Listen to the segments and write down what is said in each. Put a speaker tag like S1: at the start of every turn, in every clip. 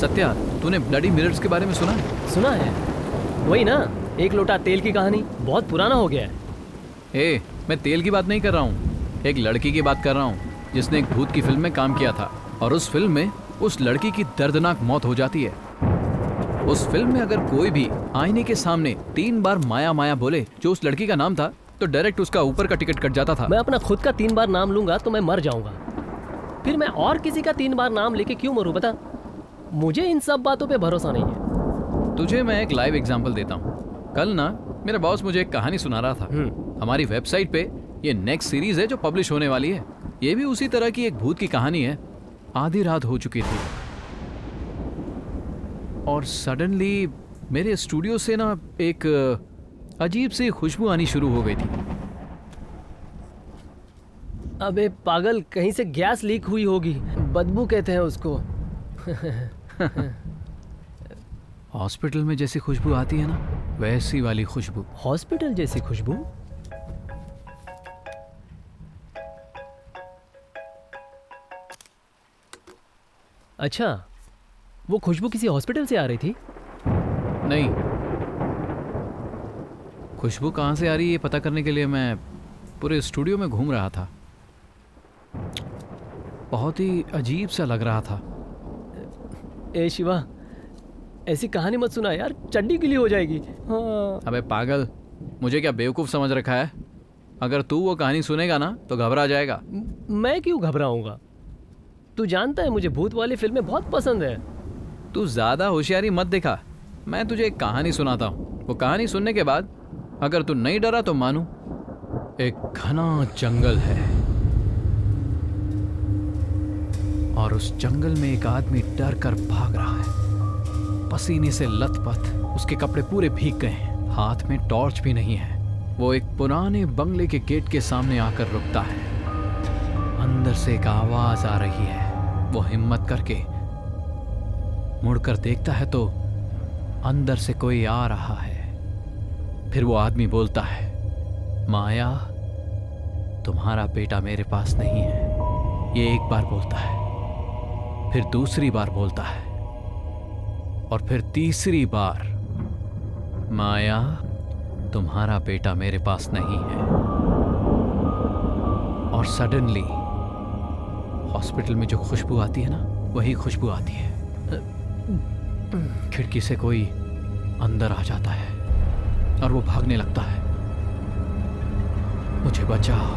S1: सत्या, तूने bloody mirrors के बारे में सुना है?
S2: सुना है, वही ना, एक लोटा तेल की कहानी, बहुत पुराना हो गया है।
S1: मैं तेल की बात नहीं कर रहा हूँ, एक लड़की की बात कर रहा हूँ जिसने एक भूत की फिल्म में काम किया था और उस फिल्म में उस लड़की की दर्दनाक मौत हो जाती है। उस फिल्म में अगर कोई भी आईने के सामने 3 बार माया माया बोले जो उस लड़की का नाम था तो डायरेक्ट उसका ऊपर का टिकट कट जाता था।
S2: मैं अपना खुद का 3 बार नाम लूंगा तो मैं मर जाऊंगा, फिर मैं और किसी का 3 बार नाम लेके क्यों मरूं बता? मुझे इन सब बातों पे भरोसा नहीं है।
S1: तुझे मैं एक लाइव एग्जांपल देता हूँ। कल ना मेरा बॉस मुझे एक कहानी सुना रहा था। हमारी वेबसाइट पे ये नेक्स्ट सीरीज है जो पब्लिश होने वाली है। ये भी उसी तरह की एक भूत की कहानी है। आधी रात हो चुकी थी और सडनली मेरे स्टूडियो से ना एक अजीब सी खुशबू आनी शुरू हो गई थी।
S2: अबे पागल, कहीं से गैस लीक हुई होगी, बदबू कहते हैं उसको।
S1: हॉस्पिटल में जैसी खुशबू आती है ना, वैसी वाली खुशबू।
S2: हॉस्पिटल जैसी खुशबू? अच्छा, वो खुशबू किसी हॉस्पिटल से आ रही थी?
S1: नहीं, खुशबू कहाँ से आ रही है ये पता करने के लिए मैं पूरे स्टूडियो में घूम रहा था। बहुत ही अजीब सा लग रहा था।
S2: ए शिवा, ऐसी कहानी मत सुना यार, चड्डी गीली हो जाएगी। हाँ।
S1: अबे पागल, मुझे क्या बेवकूफ़ समझ रखा है? अगर तू वो कहानी सुनेगा ना तो घबरा जाएगा।
S2: मैं क्यों घबराऊंगा? तू जानता है मुझे भूत वाली फिल्में बहुत पसंद है।
S1: तू ज़्यादा होशियारी मत दिखा। मैं तुझे एक कहानी सुनाता हूँ, वो कहानी सुनने के बाद अगर तू नहीं डरा तो मानू। एक घना जंगल है और उस जंगल में एक आदमी डर कर भाग रहा है, पसीने से लथपथ, उसके कपड़े पूरे भीग गए हैं, हाथ में टॉर्च भी नहीं है। वो एक पुराने बंगले के गेट के सामने आकर रुकता है। अंदर से एक आवाज आ रही है। वो हिम्मत करके मुड़कर देखता है तो अंदर से कोई आ रहा है। फिर वो आदमी बोलता है, माया, तुम्हारा बेटा मेरे पास नहीं है। ये एक बार बोलता है, फिर दूसरी बार बोलता है और फिर तीसरी बार, माया, तुम्हारा बेटा मेरे पास नहीं है। और सडनली हॉस्पिटल में जो खुशबू आती है ना, वही खुशबू आती है। खिड़की से कोई अंदर आ जाता है और वो भागने लगता है, मुझे बचाओ,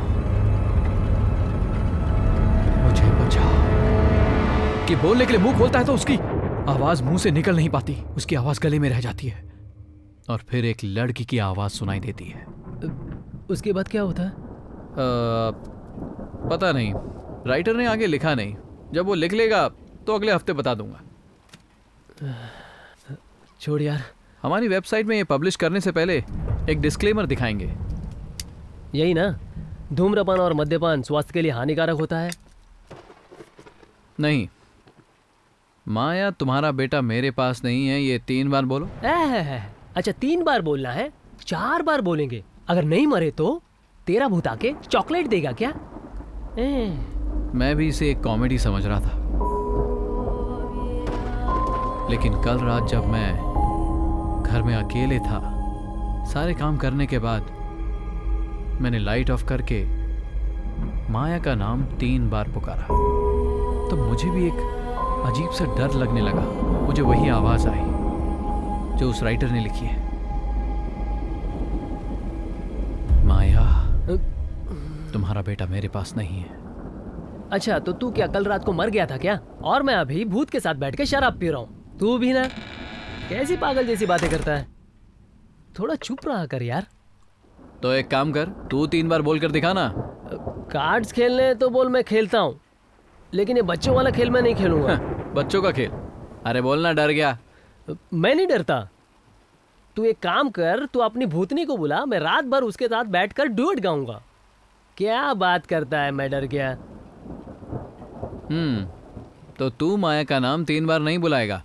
S1: मुझे बचाओ। कि बोलने के लिए मुंह खोलता है तो उसकी आवाज मुंह से निकल नहीं पाती, उसकी आवाज गले में रह जाती है और फिर एक लड़की की आवाज सुनाई देती है।
S2: उसके बाद क्या होता है?
S1: पता नहीं, राइटर ने आगे लिखा नहीं। जब वो लिख लेगा तो अगले हफ्ते बता दूंगा।
S2: छोड़ यार।
S1: हमारी वेबसाइट में ये पब्लिश करने से पहले एक डिस्क्लेमर दिखाएंगे।
S2: यही ना, धूम्रपान और मद्यपान स्वास्थ्य के लिए हानिकारक होता है।
S1: नहीं, माया, तुम्हारा बेटा मेरे पास नहीं है, ये 3 बार बोलो।
S2: अच्छा, 3 बार बोलना है? 4 बार बोलेंगे। अगर नहीं मरे तो तेरा भूत आके चॉकलेट देगा क्या?
S1: मैं भी इसे एक कॉमेडी समझ रहा था, लेकिन कल रात जब मैं घर में अकेले था, सारे काम करने के बाद मैंने लाइट ऑफ करके माया का नाम 3 बार पुकारा तो मुझे भी एक अजीब सा डर लगने लगा। मुझे वही आवाज आई जो उस राइटर ने लिखी है, माया, तुम्हारा बेटा मेरे पास नहीं है।
S2: अच्छा, तो तू क्या कल रात को मर गया था क्या? और मैं अभी भूत के साथ बैठ के शराब पी रहा हूँ। तू भी ना, कैसी पागल जैसी बातें करता है। थोड़ा चुप रहा कर यार।
S1: तो एक काम कर, तू 3 बार बोल कर दिखा ना।
S2: कार्ड्स खेलने तो बोल, मैं खेलता हूँ, लेकिन ये बच्चों वाला खेल मैं नहीं खेलूंगा।
S1: बच्चों का खेल? अरे बोलना, डर गया?
S2: मैं नहीं डरता। तू एक काम कर, तू अपनी भूतनी को बुला, मैं रात भर उसके साथ बैठकर डुएट गाऊंगा। क्या बात करता है, मैं डर गया।
S1: तो तू माया का नाम 3 बार नहीं बुलाएगा?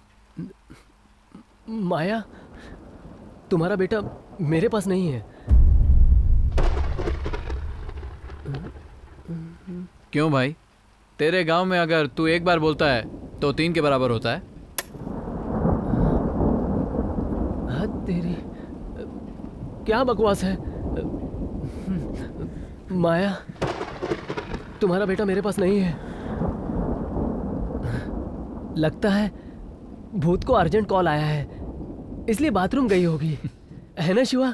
S2: माया, तुम्हारा बेटा मेरे पास नहीं है।
S1: क्यों भाई? तेरे गांव में अगर तू 1 बार बोलता है तो 3 के बराबर होता है।
S2: क्या बकवास है? माया, तुम्हारा बेटा मेरे पास नहीं है। लगता है भूत को अर्जेंट कॉल आया है, इसलिए बाथरूम गई होगी, है ना शिवा?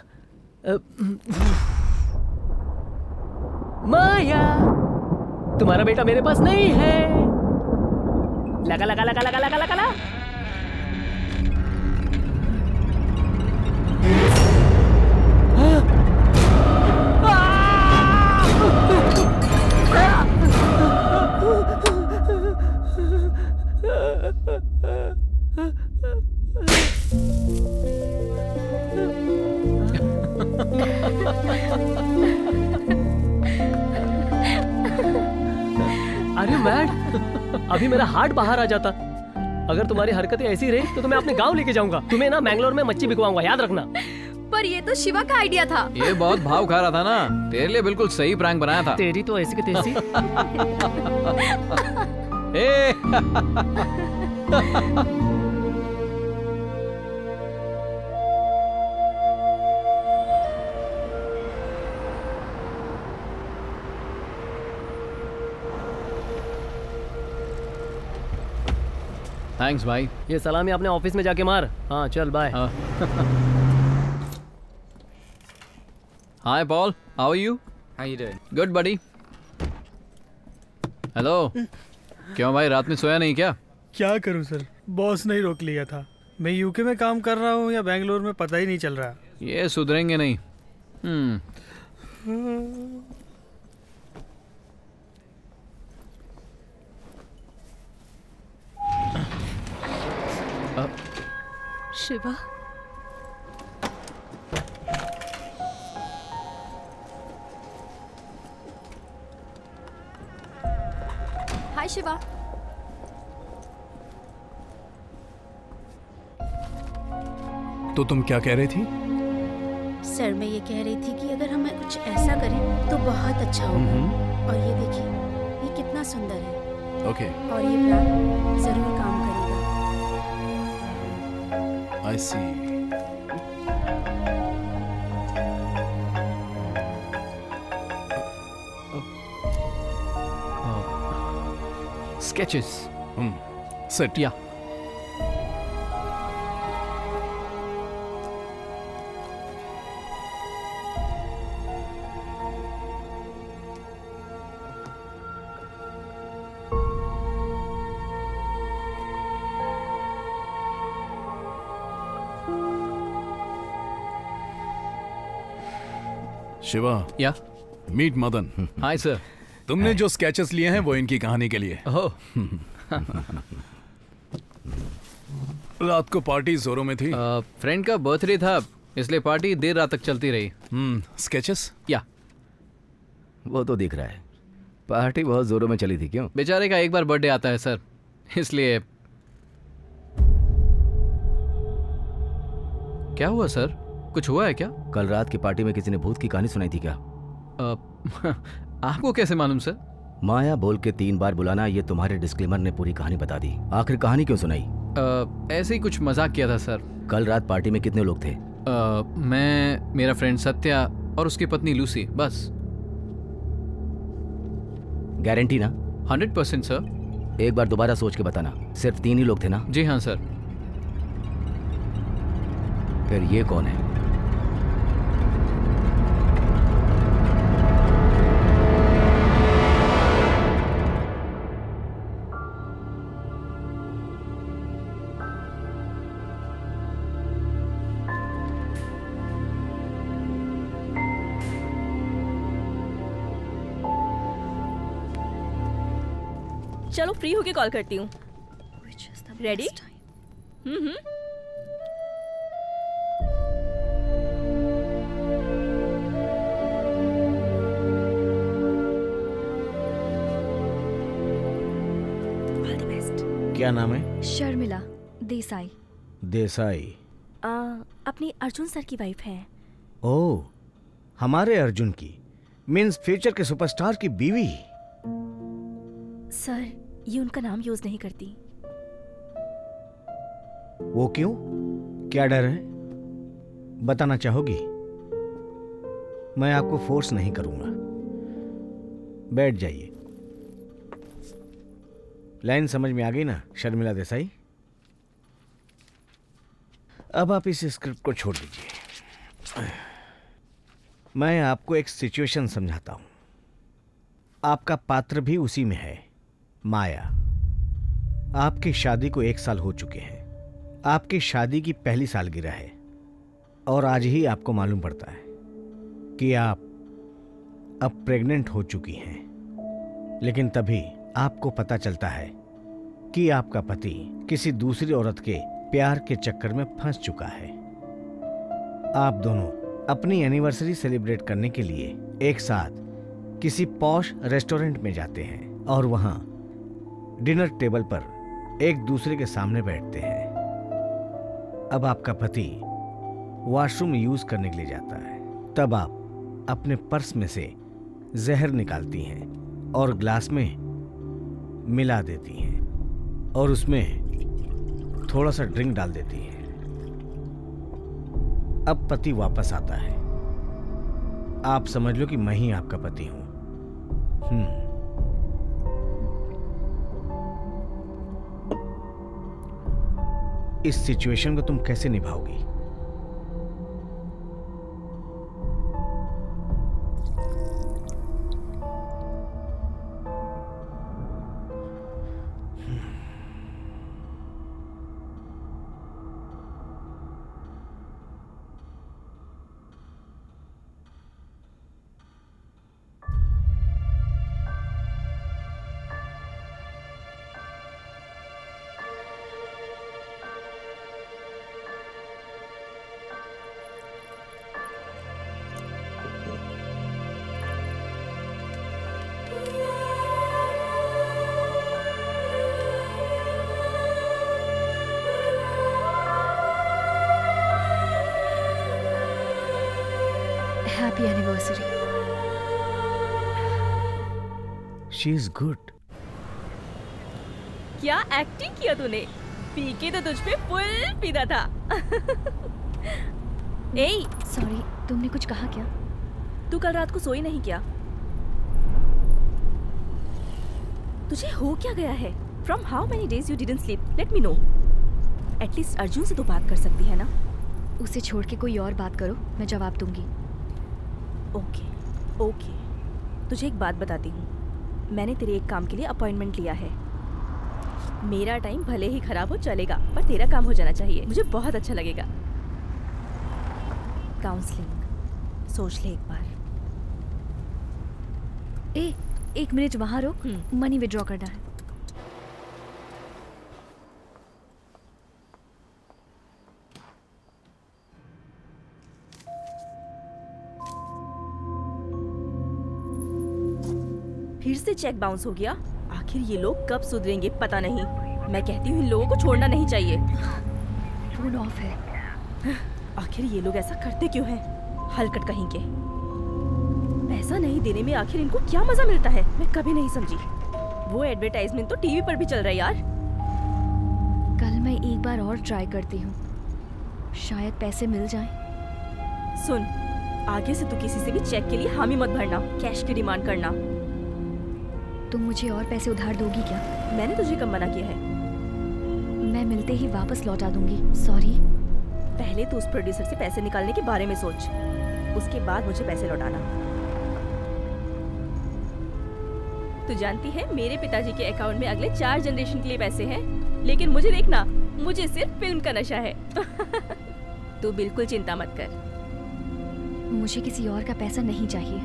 S2: माया, तुम्हारा बेटा मेरे पास नहीं है। लगा लगा लगा लगा लगा लगा, लगा। अरे मैड, अभी मेरा हार्ट बाहर आ जाता। अगर तुम्हारी हरकतें ऐसी रही तो मैं अपने गांव लेके जाऊंगा। तुम्हें ना मैंगलोर में मच्छी बिकवाऊंगा, याद रखना।
S3: पर ये तो शिवा का आइडिया था।
S1: ये बहुत भाव खा रहा था ना, तेरे लिए बिल्कुल सही प्रैंक बनाया था।
S2: तेरी तो ऐसी की तैसी।
S1: थैंक्स भाई।
S2: ये सलामी अपने ऑफिस में जाके मार। हाँ चल bye.
S1: Hi Paul, how are you?
S4: How you doing?
S1: Good buddy. Hello. क्यों भाई, रात में सोया नहीं क्या?
S5: क्या करूं सर, बॉस ने ही रोक लिया था। मैं यूके में काम कर रहा हूं या बेंगलोर में पता ही नहीं चल रहा।
S1: ये सुधरेंगे नहीं।
S3: शिवा, हाय शिवा।
S6: तो तुम क्या कह रही थी?
S7: सर मैं ये कह रही थी कि अगर हम कुछ ऐसा करें तो बहुत अच्छा होगा। और ये देखिए, ये कितना सुंदर है।
S6: ओके।
S7: और ये प्लान जरूर काम करेगा।
S6: I see.
S1: स्केचेस।
S6: सेट।
S1: या
S6: शिवा,
S1: या
S6: मीट मदन।
S1: Hi sir.
S6: तुमने जो स्केचेस लिए हैं वो इनकी कहानी के लिए।
S1: ओह,
S6: रात को पार्टी जोरों में थी।
S1: फ्रेंड का बर्थडे था, इसलिए पार्टी देर रात तक चलती रही।
S6: स्केचेस?
S1: या
S4: वो तो दिख रहा है, पार्टी बहुत जोरों में चली थी। क्यों?
S1: बेचारे का एक बार बर्थडे आता है सर, इसलिए। क्या हुआ सर, कुछ हुआ है क्या?
S4: कल रात की पार्टी में किसी ने भूत की कहानी सुनाई थी क्या?
S1: आपको कैसे मालूम सर?
S4: माया बोल के 3 बार बुलाना, ये तुम्हारे डिस्क्लेमर ने पूरी कहानी बता दी। आखिर कहानी क्यों सुनाई?
S1: ऐसे ही कुछ मजाक किया था सर।
S4: कल रात पार्टी में कितने लोग थे?
S1: मैं, मेरा फ्रेंड सत्या और उसकी पत्नी लूसी, बस।
S4: गारंटी ना?
S1: 100% सर।
S4: एक बार दोबारा सोच के बताना। सिर्फ 3 ही लोग थे ना?
S1: जी हाँ सर।
S4: फिर ये कौन है?
S3: चलो फ्री होके कॉल करती हूँ। रेडी?
S8: क्या नाम है?
S3: शर्मिला देसाई।
S8: देसाई?
S3: अपनी अर्जुन सर की वाइफ है।
S8: ओह, हमारे अर्जुन की, मीन्स फ्यूचर के सुपरस्टार की बीवी।
S3: सर ये उनका नाम यूज नहीं करती।
S8: वो क्यों? क्या डर है? बताना चाहोगी? मैं आपको फोर्स नहीं करूंगा। बैठ जाइए। लाइन समझ में आ गई ना शर्मिला देसाई? अब आप इस स्क्रिप्ट को छोड़ दीजिए। मैं आपको एक सिचुएशन समझाता हूं। आपका पात्र भी उसी में है, माया। आपकी शादी को 1 साल हो चुके हैं। आपकी शादी की पहली सालगिरह है और आज ही आपको मालूम पड़ता है कि आप अब प्रेग्नेंट हो चुकी हैं। लेकिन तभी आपको पता चलता है कि आपका पति किसी दूसरी औरत के प्यार के चक्कर में फंस चुका है। आप दोनों अपनी एनिवर्सरी सेलिब्रेट करने के लिए एक साथ किसी पॉश रेस्टोरेंट में जाते हैं और वहां डिनर टेबल पर एक दूसरे के सामने बैठते हैं। अब आपका पति वॉशरूम यूज करने के लिए जाता है। तब आप अपने पर्स में से जहर निकालती हैं और ग्लास में मिला देती हैं और उसमें थोड़ा सा ड्रिंक डाल देती हैं। अब पति वापस आता है। आप समझ लो कि मैं ही आपका पति हूं। इस सिचुएशन को तुम कैसे निभाओगी?
S9: Happy anniversary.
S8: She is good.
S3: क्या एक्टिंग किया तूने? पीके तो तुझ पे फुल फिदा था। ए,
S9: सॉरी, तुमने कुछ कहा क्या?
S3: तू कल रात को सोई नहीं क्या? तुझे हो क्या गया है? From how many days you didn't sleep? Let me know. At least Arjun से तो बात कर सकती है ना?
S9: उसे छोड़ के कोई और बात करो, मैं जवाब दूंगी।
S3: ओके। तुझे एक बात बताती हूँ। मैंने तेरे एक काम के लिए अपॉइंटमेंट लिया है। मेरा टाइम भले ही खराब हो चलेगा, पर तेरा काम हो जाना चाहिए। मुझे बहुत अच्छा लगेगा। काउंसलिंग, सोच ले एक बार।
S9: एक मिनट वहां रुक, मनी विड्रॉ करना है।
S3: फिर से चेक बाउंस हो गया। आखिर ये लोग कब सुधरेंगे पता नहीं। मैं कहती हूँ इन लोगों को छोड़ना नहीं चाहिए।
S9: फोन ऑफ है।
S3: आखिर ये लोग ऐसा करते क्यों हैं? हलकट कहीं के। पैसा नहीं देने में आखिर इनको क्या मजा मिलता है, मैं कभी नहीं समझी। वो एडवर्टाइजमेंट तो टीवी पर भी चल रहा है यार।
S9: कल मैं एक बार और ट्राई करती हूँ, शायद पैसे मिल जाएं।
S3: सुन, आगे से तू किसी से भी चेक के लिए हामी मत भरना, कैश की डिमांड करना।
S9: तुम मुझे और पैसे उधार दोगी क्या?
S3: मैंने तुझे कब मना किया है?
S9: मैं मिलते ही वापस लौटा दूंगी। सॉरी।
S3: पहले तो उस प्रोड्यूसर से पैसे निकालने के बारे में सोच, उसके बाद मुझे पैसे लौटाना। तू जानती है मेरे पिताजी के अकाउंट में अगले 4 जनरेशन के लिए पैसे हैं, लेकिन मुझे देखना, मुझे सिर्फ फिल्म का नशा है। तू बिल्कुल चिंता मत कर।
S9: मुझे किसी और का पैसा नहीं चाहिए।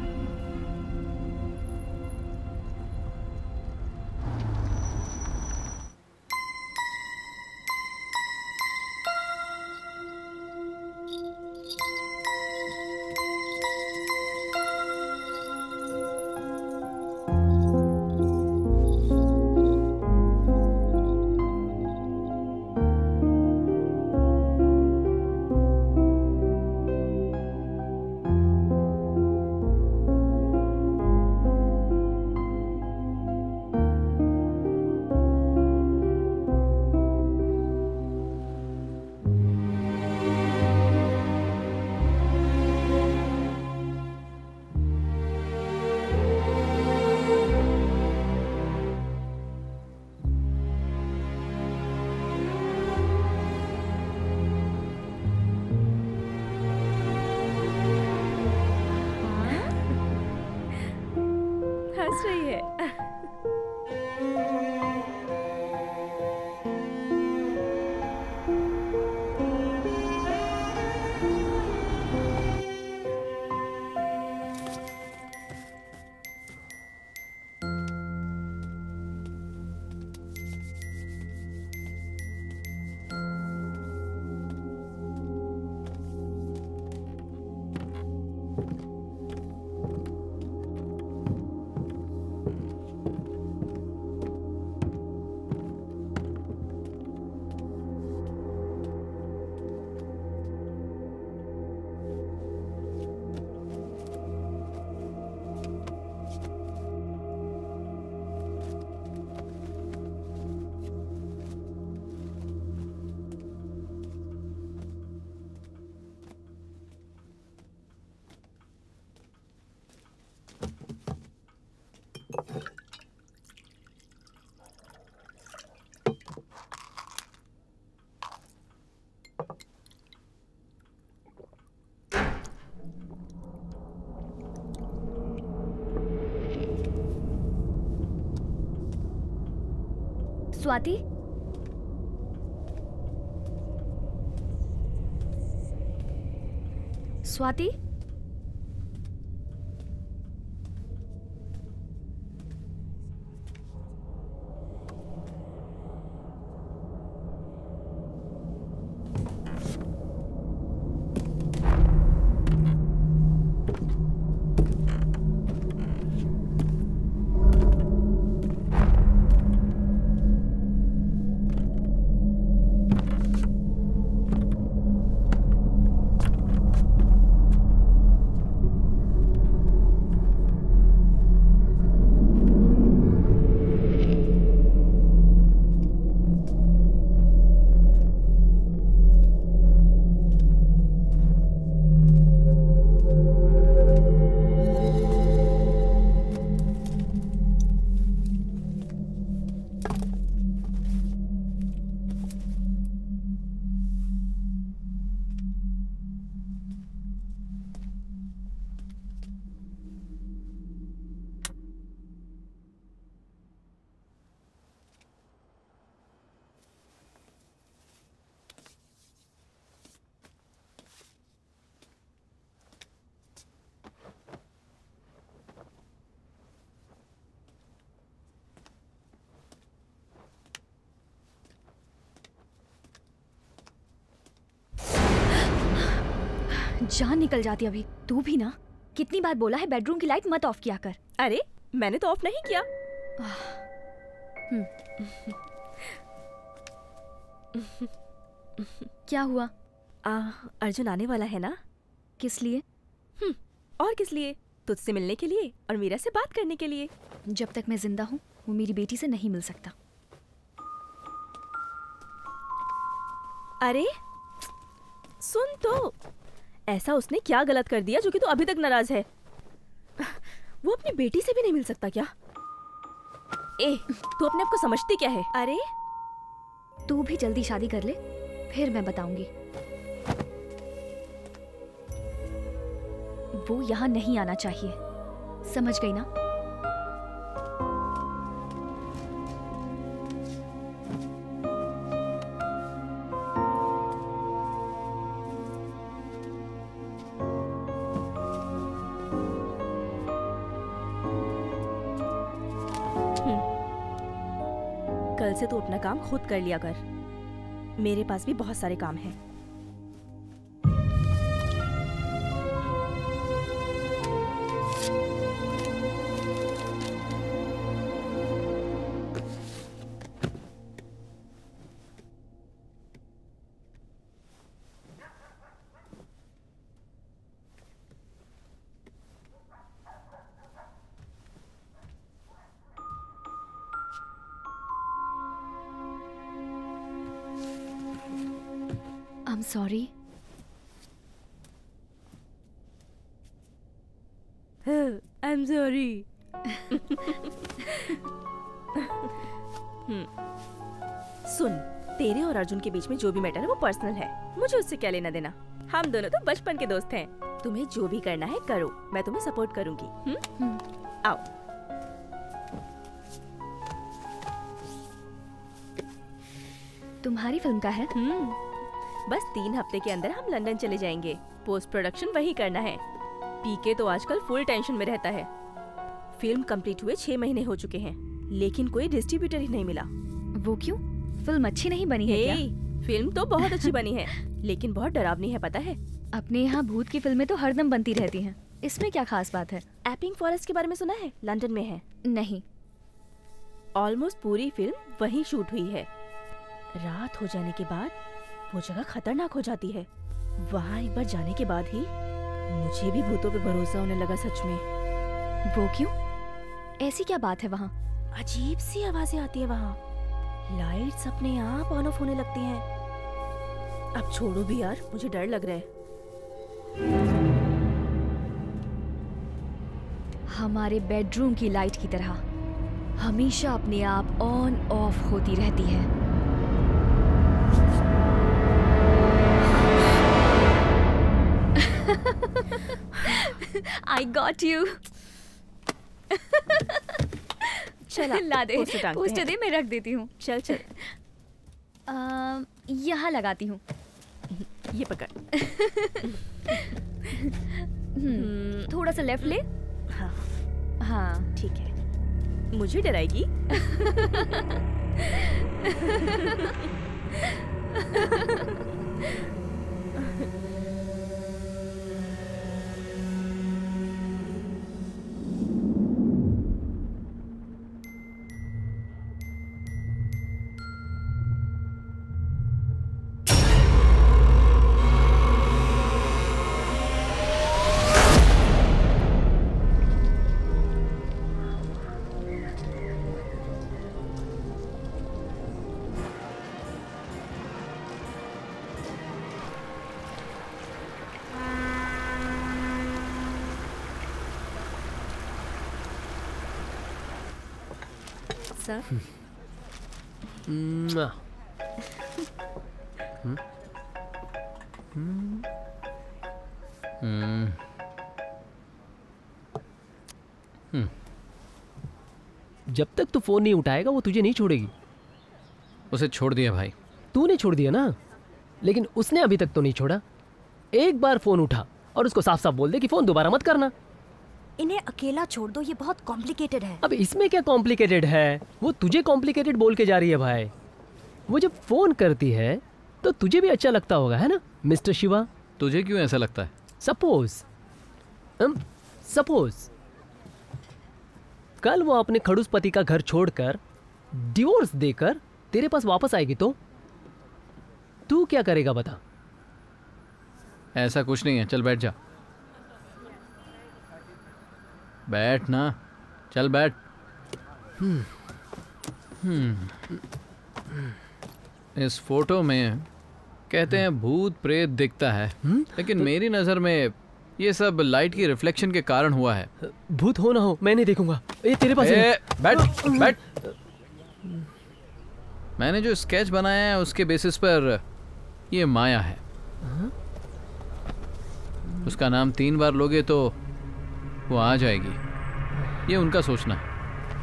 S3: हंस रही है।
S9: स्वाति, स्वाति, जान निकल जाती अभी। तू भी ना, कितनी बार बोला है बेडरूम की लाइट मत ऑफ किया कर।
S3: अरे मैंने तो ऑफ नहीं किया।
S9: क्या हुआ?
S3: अर्जुन आने वाला है ना।
S9: किस लिए?
S3: और किस लिए? तुझसे मिलने के लिए और मीरा से बात करने के लिए।
S9: जब तक मैं जिंदा हूँ वो मेरी बेटी से नहीं मिल सकता।
S3: अरे सुन तो, ऐसा उसने क्या गलत कर दिया जो कि तू अभी तक नाराज है? वो अपनी बेटी से भी नहीं मिल सकता क्या? ए, तू अपने आप को समझती क्या है? अरे
S9: तू भी जल्दी शादी कर ले, फिर मैं बताऊंगी। वो यहाँ नहीं आना चाहिए, समझ गई ना?
S3: कल से तू अपना काम खुद कर लिया कर। मेरे पास भी बहुत सारे काम हैं।
S9: I'm sorry.
S3: I'm sorry. सुन, तेरे और अर्जुन के बीच में जो भी मैटर है वो पर्सनल है, मुझे उससे क्या लेना देना। हम दोनों तो बचपन के दोस्त हैं। तुम्हें जो भी करना है करो, मैं तुम्हें सपोर्ट करूंगी। आओ।
S9: तुम्हारी फिल्म का है?
S3: बस 3 हफ्ते के अंदर हम लंदन चले जाएंगे। पोस्ट प्रोडक्शन वही करना है। पीके तो आजकल फुल टेंशन में रहता है। फिल्म कंप्लीट हुए 6 महीने हो चुके हैं, लेकिन कोई डिस्ट्रीब्यूटर ही नहीं मिला।
S9: वो क्यों? फिल्म अच्छी नहीं बनी है क्या?
S3: फिल्म तो बहुत अच्छी बनी है, लेकिन बहुत डरावनी है, पता है?
S9: अपने यहाँ भूत की फिल्में तो हरदम बनती रहती हैं। इसमें क्या खास बात है?
S3: एपिंग फॉरेस्ट के बारे में सुना है? लंदन में है।
S9: नहीं।
S3: ऑलमोस्ट पूरी फिल्म वहीं शूट हुई है। रात हो जाने के बाद वो जगह खतरनाक हो जाती है। वहाँ एक बार जाने के बाद ही मुझे भी भूतों पे भरोसा होने लगा, सच में।
S9: वो क्यों? ऐसी क्या बात है वहाँ?
S3: अजीब सी आवाजें आती है वहाँ। लाइट्स अपने आप ऑन ऑफ होने लगती हैं। अब छोड़ो भी यार, मुझे डर लग रहा है।
S9: हमारे बेडरूम की लाइट की तरह हमेशा अपने आप ऑन ऑफ होती रहती है। I got you.
S3: चल
S9: ला दे, पोस्टर दे, मैं रख देती हूँ।
S3: चल चल।
S9: यहाँ लगाती हूँ।
S3: ये पकड़।
S9: थोड़ा सा लेफ्ट ले।
S3: हाँ
S9: हाँ
S3: ठीक है। मुझे डराएगी?
S2: जब तक तू फोन नहीं उठाएगा वो तुझे नहीं छोड़ेगी।
S1: उसे छोड़ दिया भाई।
S2: तूने छोड़ दिया ना, लेकिन उसने अभी तक तो नहीं छोड़ा। एक बार फोन उठा और उसको साफ साफ बोल दे कि फोन दोबारा मत करना।
S10: इन्हें अकेला छोड़ दो, ये बहुत कॉम्प्लिकेटेड है।
S2: अब इसमें क्या कॉम्प्लिकेटेड है? वो तुझे कॉम्प्लिकेटेड बोल के जा रही है भाई। वो जब फोन करती है तो तुझे भी अच्छा लगता होगा, है ना मिस्टर शिवा?
S1: तुझे क्यों ऐसा लगता है?
S2: सपोज कल वो अपने खड़ूस पति का घर छोड़कर डिवोर्स देकर तेरे पास वापस आएगी तो तू क्या करेगा बता?
S1: ऐसा कुछ नहीं है, चल बैठ जा। बैठ ना, चल बैठ। इस फोटो में कहते हैं भूत प्रेत दिखता है, लेकिन मेरी नजर में ये सब लाइट की रिफ्लेक्शन के कारण हुआ है।
S2: भूत हो ना हो मैं नहीं देखूंगा। ये तेरे पास
S1: बैठ बैठ। मैंने जो स्केच बनाया है उसके बेसिस पर ये माया है। उसका नाम 3 बार लोगे तो वो आ जाएगी, ये उनका सोचना है।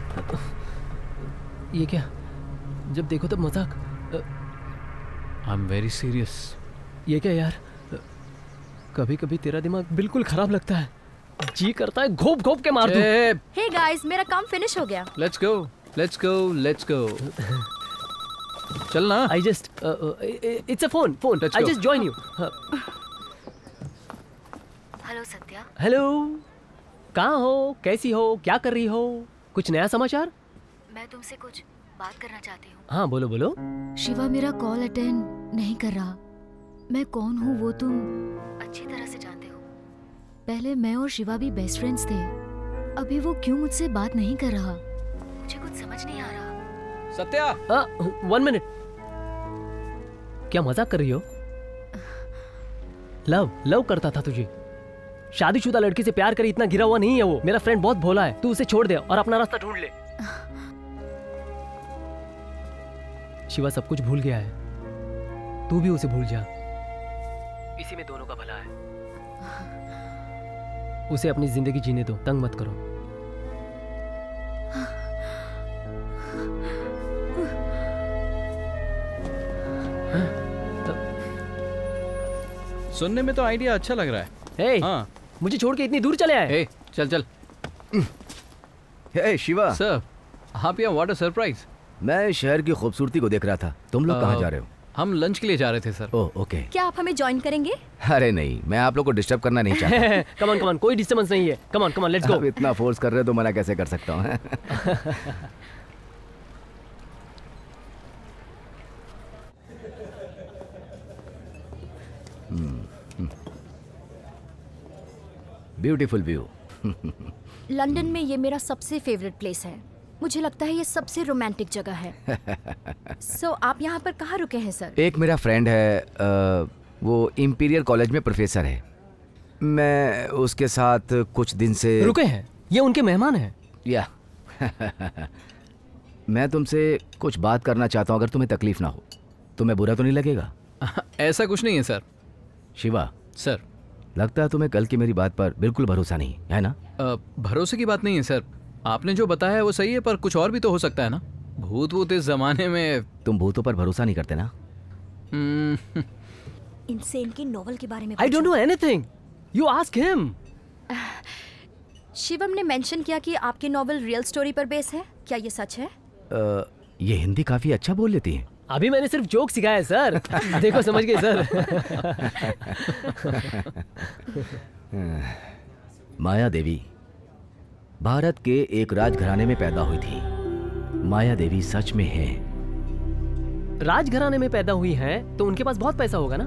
S2: ये क्या? जब देखो तब मजाक।
S1: I am very serious.
S2: ये क्या यार, कभी कभी तेरा दिमाग बिल्कुल खराब लगता है। जी करता है घोप घोप के मार दूं।
S10: हे गाइस, मेरा काम फिनिश हो गया।
S1: Let's go let's go let's go. चल ना।
S2: I just it's a phone I just join you.
S9: Hello Satya.
S2: Hello, कहाँ हो, कैसी हो, क्या कर रही हो? कुछ नया समाचार?
S9: मैं तुमसे कुछ बात करना चाहती हूँ।
S2: हाँ बोलो बोलो।
S9: शिवा मेरा कॉल अटेंड नहीं कर रहा। मैं कौन हूँ वो तुम अच्छी तरह से जानते हो। पहले मैं और शिवा भी बेस्ट फ्रेंड्स थे। अभी वो क्यों मुझसे बात नहीं कर रहा, मुझे कुछ समझ नहीं आ रहा।
S1: सत्या,
S2: 1 मिनट। क्या मजाक कर रही हो? लव करता था तुझे। शादीशुदा लड़की से प्यार करी इतना गिरा हुआ नहीं है वो। मेरा फ्रेंड बहुत भोला है, तू उसे छोड़ दे और अपना रास्ता ढूंढ ले। शिवा सब कुछ भूल गया है, तू भी उसे भूल जा। इसी में दोनों का भला है। उसे अपनी जिंदगी जीने दो, तंग मत करो।
S1: सुनने में तो आइडिया अच्छा लग रहा है।
S2: हे,
S1: हाँ
S2: मुझे छोड़ के इतनी दूर चले आए।
S1: ए, चल चल।
S4: हे शिवा,
S1: सर आप यहाँ व्हाट अ सरप्राइज।
S4: मैं शहर की खूबसूरती को देख रहा था। तुम लोग कहाँ जा रहे हो?
S1: हम लंच के लिए जा रहे थे सर।
S4: Oh okay.
S10: क्या आप हमें ज्वाइन करेंगे?
S4: अरे नहीं, मैं आप लोग को डिस्टर्ब करना नहीं चाहता।
S2: कम ऑन कोई डिस्टर्बेंस नहीं है। Come on let's go.
S4: अब इतना फोर्स कर रहे हो तो मना कैसे कर सकता हूँ। Beautiful view.
S10: लंदन में ये मेरा सबसे फेवरेट प्लेस है। मुझे लगता है ये सबसे रोमांटिक जगह है। सो आप यहाँ पर कहाँ रुके हैं सर?
S4: एक मेरा फ्रेंड है, वो इंपीरियल कॉलेज में प्रोफेसर है। मैं उसके साथ कुछ दिन से
S2: रुके हैं। ये उनके मेहमान हैं।
S4: या मैं तुमसे कुछ बात करना चाहता हूँ, अगर तुम्हें तकलीफ ना हो। तुम्हें बुरा तो नहीं लगेगा?
S1: ऐसा कुछ नहीं है सर।
S4: शिवा
S1: सर,
S4: लगता है तुम्हें कल की मेरी बात पर बिल्कुल भरोसा नहीं है ना?
S1: भरोसे की बात नहीं है सर। आपने जो बताया है वो सही है, पर कुछ और भी तो हो सकता है ना। भूत वूत इस जमाने में।
S4: तुम भूतों पर भरोसा नहीं करते ना?
S10: इनसे इनकी नॉवल के बारे में
S2: I don't know anything. You ask him.
S10: Shivam ने मेंशन किया कि आपकी नॉवल रियल स्टोरी पर बेस है। क्या ये सच है?
S4: ये हिंदी काफी अच्छा बोल लेती है।
S2: अभी मैंने सिर्फ जोक सिखाया है सर। देखो समझ गए सर।
S4: माया देवी भारत के एक राजघराने में पैदा हुई थी। माया देवी सच में है।
S2: राजघराने में पैदा हुई हैं तो उनके पास बहुत पैसा होगा ना?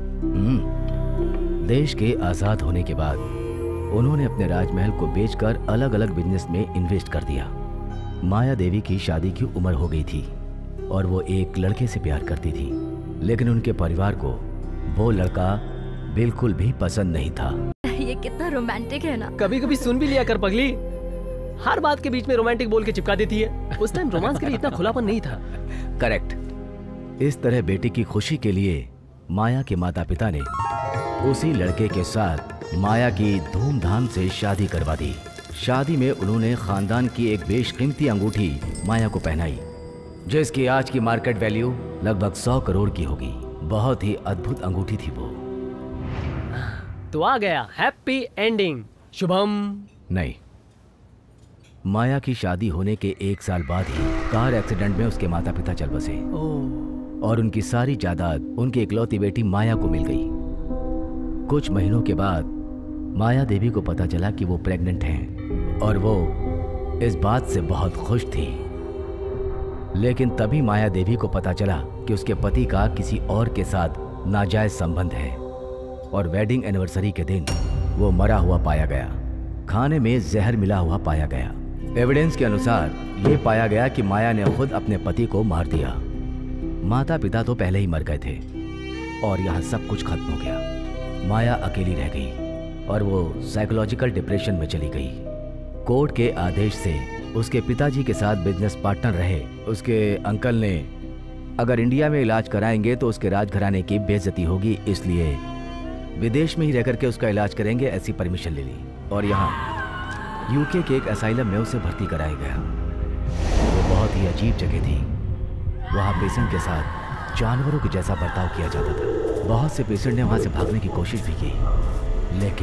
S4: देश के आजाद होने के बाद उन्होंने अपने राजमहल को बेचकर अलग अलग बिजनेस में इन्वेस्ट कर दिया। माया देवी की शादी की उम्र हो गई थी और वो एक लड़के से प्यार करती थी, लेकिन उनके परिवार को वो लड़का बिल्कुल भी पसंद नहीं था।
S10: ये कितना रोमांटिक है ना।
S2: कभी कभी सुन भी लिया कर पगली। हर बात के बीच में रोमांटिक बोल के चिपका देती है। उस टाइम रोमांस के लिए इतना खुलापन नहीं था।
S4: करेक्ट। इस तरह बेटी की खुशी के लिए माया के माता पिता ने उसी लड़के के साथ माया की धूमधाम से शादी करवा दी। शादी में उन्होंने खानदान की एक बेशकीमती अंगूठी माया को पहनाई, जिसकी आज की मार्केट वैल्यू लगभग 100 करोड़ की होगी। बहुत ही अद्भुत अंगूठी थी वो।
S2: तो आ गया हैप्पी एंडिंग। शुभम।
S4: नहीं, माया की शादी होने के 1 साल बाद ही कार एक्सीडेंट में उसके माता पिता चल बसे और उनकी सारी जायदाद उनकी इकलौती बेटी माया को मिल गई। कुछ महीनों के बाद माया देवी को पता चला कि वो प्रेग्नेंट हैं और वो इस बात से बहुत खुश थी। लेकिन तभी माया देवी को पता चला कि उसके पति का किसी और के साथ नाजायज संबंध है और वेडिंग एनिवर्सरी के दिन वो मरा हुआ पाया गया। खाने में जहर मिला हुआ पाया गया। एविडेंस के अनुसार ये पाया गया कि माया ने खुद अपने पति को मार दिया। माता पिता तो पहले ही मर गए थे और यहाँ सब कुछ खत्म हो गया। माया अकेली रह गई और वो साइकोलॉजिकल डिप्रेशन में चली गई। कोर्ट के आदेश से उसके पिताजी के साथ बिजनेस पार्टनर रहे उसके अंकल ने अगर इंडिया में इलाज कराएंगे तो उसके राजघराने की बेइज्जती होगी, इसलिए विदेश में ही रहकर के उसका इलाज करेंगे, ऐसी परमिशन ले ली और यहाँ यूके के एक असाइलम में उसे भर्ती कराया गया। वो बहुत ही अजीब जगह थी। वहाँ पेशेंट के साथ जानवरों के जैसा बर्ताव किया जाता था। बहुत से पेशेंट ने वहाँ से भागने की कोशिश भी की, लेकिन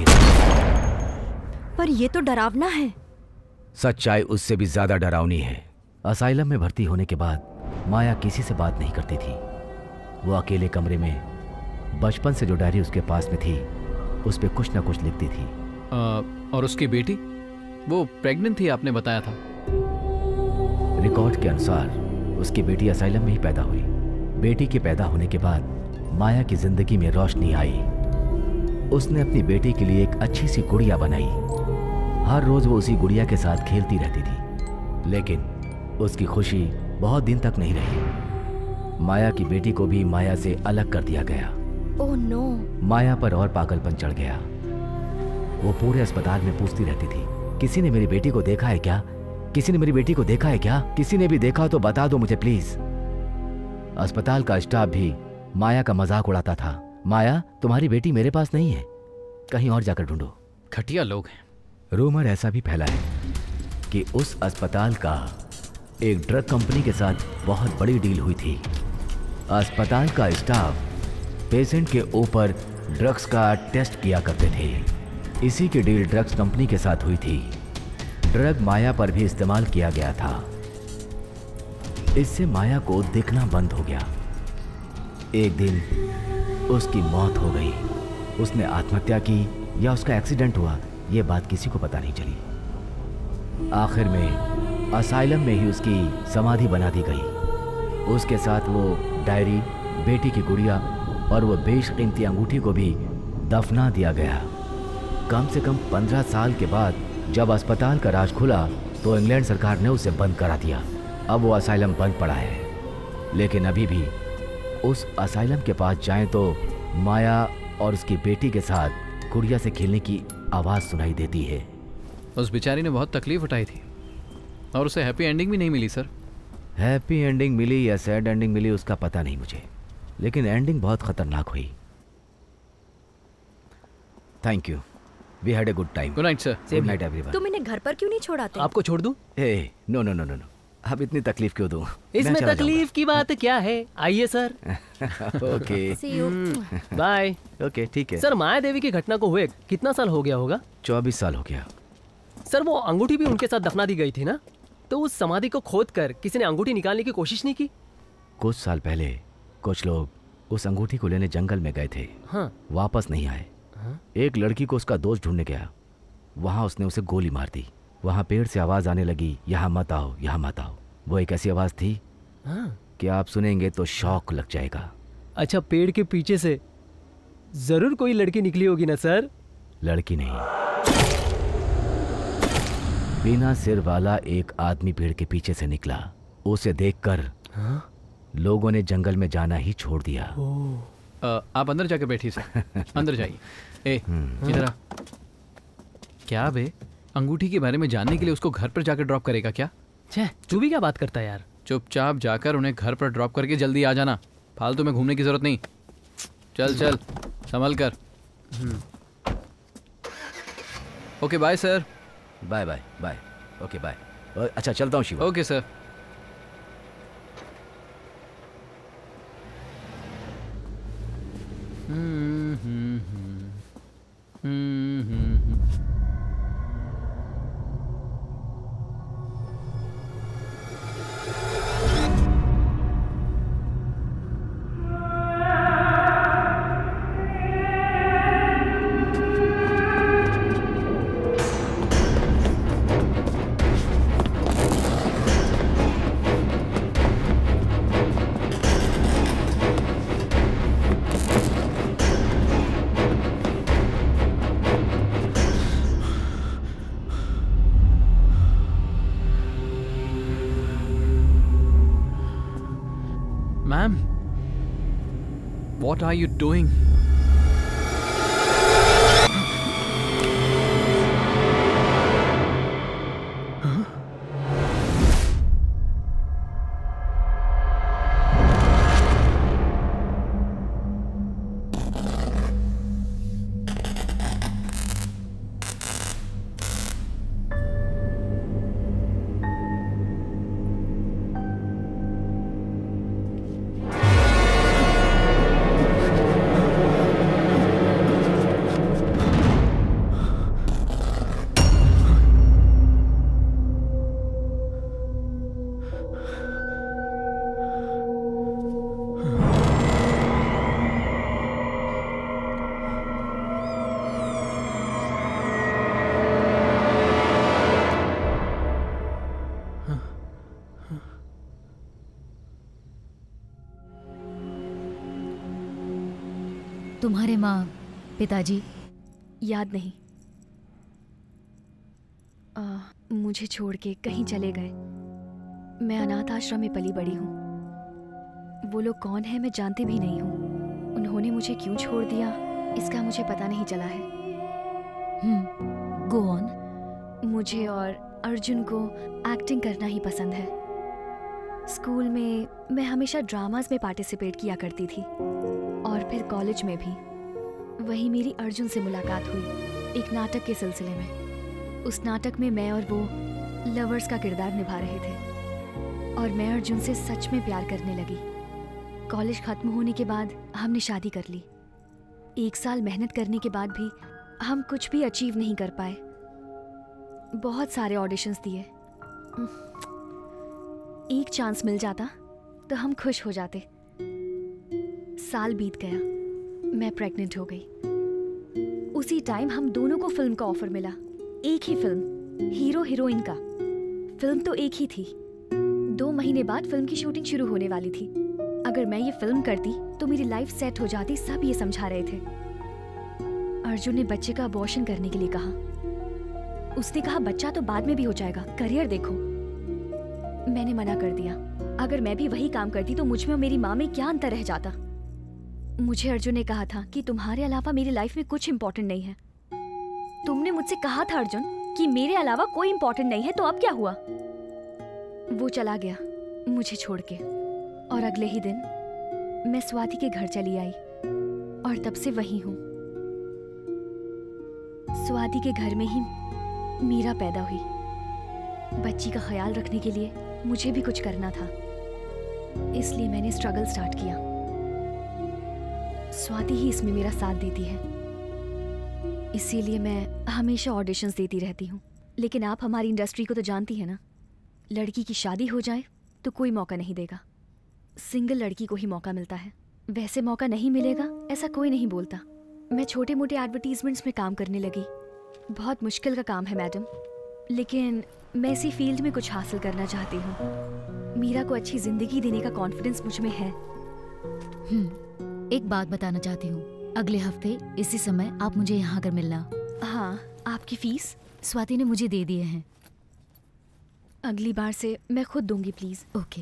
S10: पर ये तो डरावना है।
S4: सच्चाई उससे भी ज्यादा डरावनी है। असाइलम में भर्ती होने के बाद माया किसी से बात नहीं करती थी। वो अकेले कमरे में बचपन से जो डायरी उसके पास में थी उस पे कुछ ना कुछ लिखती थी।
S1: और उसकी बेटी वो प्रेग्नेंट थी, आपने बताया था।
S4: रिकॉर्ड के अनुसार उसकी बेटी असाइलम में ही पैदा हुई। बेटी के पैदा होने के बाद माया की जिंदगी में रोशनी आई। उसने अपनी बेटी के लिए एक अच्छी सी गुड़िया बनाई। हर रोज वो उसी गुड़िया के साथ खेलती रहती थी, लेकिन उसकी खुशी बहुत दिन तक नहीं रही। माया की बेटी को भी माया से अलग कर दिया गया।
S10: Oh no.
S4: माया पर और पागलपन चढ़ गया। वो पूरे अस्पताल में पूछती रहती थी, किसी ने मेरी बेटी को देखा है क्या? किसी ने मेरी बेटी को देखा है क्या? किसी ने भी देखा तो बता दो मुझे प्लीज। अस्पताल का स्टाफ भी माया का मजाक उड़ाता था। माया, तुम्हारी बेटी मेरे पास नहीं है, कहीं और जाकर ढूंढो।
S1: घटिया लोग हैं।
S4: रूमर ऐसा भी फैला है कि उस अस्पताल का एक ड्रग कंपनी के साथ बहुत बड़ी डील हुई थी। अस्पताल का स्टाफ पेशेंट के ऊपर ड्रग्स का टेस्ट किया करते थे। इसी की डील ड्रग्स कंपनी के साथ हुई थी। ड्रग माया पर भी इस्तेमाल किया गया था। इससे माया को दिखना बंद हो गया। एक दिन उसकी मौत हो गई। उसने आत्महत्या की या उसका एक्सीडेंट हुआ, यह बात किसी को पता नहीं चली। आखिर में असाइलम में ही उसकी समाधि बना दी गई। उसके साथ वो डायरी, बेटी की गुड़िया और वो बेशकीमती अंगूठी को भी दफना दिया गया। कम से कम 15 साल के बाद जब अस्पताल का राज खुला तो इंग्लैंड सरकार ने उसे बंद करा दिया। अब वो असाइलम बंद पड़ा है, लेकिन अभी भी उस असाइलम के पास जाएं तो माया और उसकी बेटी के साथ गुड़िया से खेलने की आवाज़ सुनाई देती है।
S1: उस बेचारी ने बहुत तकलीफ उठाई थी और उसे हैप्पी एंडिंग भी नहीं मिली सर।
S4: हैप्पी एंडिंग मिली या सैड एंडिंग मिली उसका पता नहीं मुझे, लेकिन एंडिंग बहुत खतरनाक हुई। Thank you, we had a good time.
S1: Good night sir.
S4: Good night everyone.
S10: तुम इन्हें घर पर क्यों नहीं छोड़ाते?
S2: आपको छोड़ दूं?
S4: ए no no no no no, अब इतनी तकलीफ क्यों दूं?
S2: इसमें तकलीफ की बात क्या है? आइए सर।
S4: Okay
S2: bye.
S4: ओके ठीक है
S2: सर, माया देवी की घटना को हुए कितना साल हो गया होगा?
S4: 24 साल हो गया।
S2: सर, वो अंगूठी भी उनके साथ दफना दी गई थी ना, तो उस समाधि को खोद कर किसी ने अंगूठी निकालने की कोशिश नहीं की?
S4: कुछ साल पहले कुछ लोग उस अंगूठी को लेने जंगल में गए थे।
S2: हाँ।
S4: वापस नहीं आए। एक लड़की को उसका दोस्त ढूंढने गया, वहां उसने उसे गोली मार दी। वहां पेड़ से आवाज आने लगी, यहाँ मत आओ, यहाँ मत आओ। वो एक ऐसी आवाज थी कि आप सुनेंगे तो शौक लग जाएगा।
S2: अच्छा, पेड़ के पीछे से जरूर कोई लड़की निकली होगी ना सर?
S4: लड़की नहीं, बिना सिर वाला एक आदमी पेड़ के पीछे से निकला। उसे देखकर लोगों ने जंगल में जाना ही छोड़ दिया।
S1: आप अंदर जाके बैठिए सर। अंदर जाइए। ए इधर आ। क्या बे, अंगूठी के बारे में जानने के लिए उसको घर पर जाकर ड्रॉप करेगा क्या?
S2: छे, तू भी क्या बात करता है यार?
S1: चुपचाप जाकर उन्हें घर पर ड्रॉप करके जल्दी आ जाना। फालतू में घूमने की जरूरत नहीं। चल चल, संभल कर। Okay bye sir.
S4: Bye bye bye. Okay bye. अच्छा चलता हूँ Shiva.
S1: Okay sir. Ma'am, what are you doing?
S9: तुम्हारे माँ पिताजी?
S3: याद नहीं। मुझे छोड़ के कहीं चले गए। मैं अनाथ आश्रम में पली बड़ी हूँ। वो लोग कौन है मैं जानती भी नहीं हूँ। उन्होंने मुझे क्यों छोड़ दिया इसका मुझे पता नहीं चला है।
S9: Go on.
S3: मुझे और अर्जुन को एक्टिंग करना ही पसंद है। स्कूल में मैं हमेशा ड्रामास में पार्टिसिपेट किया करती थी और फिर कॉलेज में भी। वहीं मेरी अर्जुन से मुलाकात हुई एक नाटक के सिलसिले में। उस नाटक में मैं और वो लवर्स का किरदार निभा रहे थे और मैं अर्जुन से सच में प्यार करने लगी। कॉलेज खत्म होने के बाद हमने शादी कर ली।
S9: 1 साल मेहनत करने के बाद भी हम कुछ भी अचीव नहीं कर पाए। बहुत सारे ऑडिशंस दिए। एक चांस मिल जाता तो हम खुश हो जाते। साल बीत गया, मैं प्रेग्नेंट हो गई। उसी टाइम हम दोनों को फिल्म का ऑफर मिला। एक ही फिल्म, हीरो हीरोइन का। फिल्म तो एक ही थी। 2 महीने बाद फिल्म की शूटिंग शुरू होने वाली थी। अगर मैं ये फिल्म करती तो मेरी लाइफ सेट हो जाती, सब ये समझा रहे थे। अर्जुन ने बच्चे का अबॉर्शन करने के लिए कहा। उसने कहा बच्चा तो बाद में भी हो जाएगा, करियर देखो। मैंने मना कर दिया। अगर मैं भी वही काम करती तो मुझ में और मेरी माँ में क्या अंतर रह जाता। मुझे अर्जुन ने कहा था कि तुम्हारे अलावा मेरी लाइफ में कुछ इम्पोर्टेंट नहीं है। तुमने मुझसे कहा था अर्जुन कि मेरे अलावा कोई इम्पोर्टेंट नहीं है, तो अब क्या हुआ? वो चला गया मुझे छोड़ के, और अगले ही दिन मैं स्वाति के घर चली आई और तब से वही हूँ। स्वाति के घर में ही मीरा पैदा हुई। बच्ची का ख्याल रखने के लिए मुझे भी कुछ करना था, इसलिए मैंने स्ट्रगल स्टार्ट किया। स्वाति ही इसमें मेरा साथ देती है, इसीलिए मैं हमेशा ऑडिशंस देती रहती हूँ। लेकिन आप हमारी इंडस्ट्री को तो जानती है ना, लड़की की शादी हो जाए तो कोई मौका नहीं देगा। सिंगल लड़की को ही मौका मिलता है। वैसे मौका नहीं मिलेगा ऐसा कोई नहीं बोलता। मैं छोटे मोटे एडवर्टीजमेंट्स में काम करने लगी। बहुत मुश्किल का काम है मैडम, लेकिन मैं इसी फील्ड में कुछ हासिल करना चाहती हूँ। मीरा को अच्छी जिंदगी देने का कॉन्फिडेंस मुझ में है। एक बात बताना चाहती हूँ, अगले हफ्ते इसी समय आप मुझे यहाँ आकर मिलना। हाँ, आपकी फीस स्वाति ने मुझे दे दिए हैं। अगली बार से मैं खुद दूंगी प्लीज।
S2: ओके।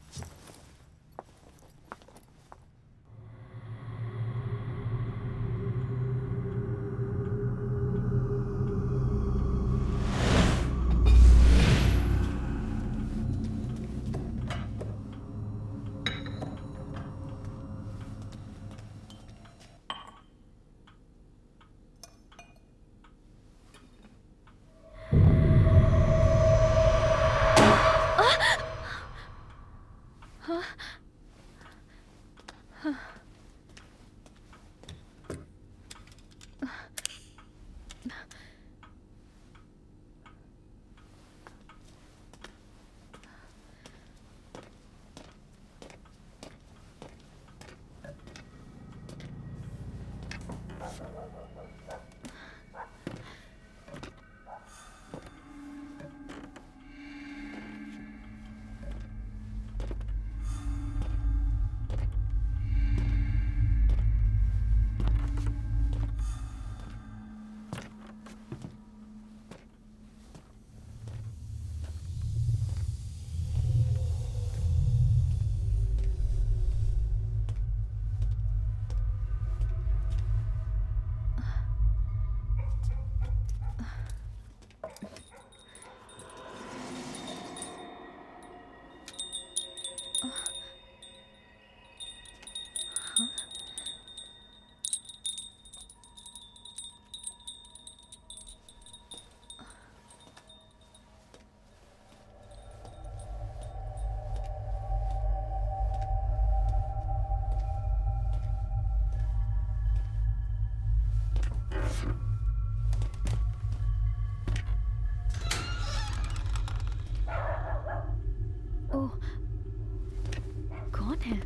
S9: कौन है?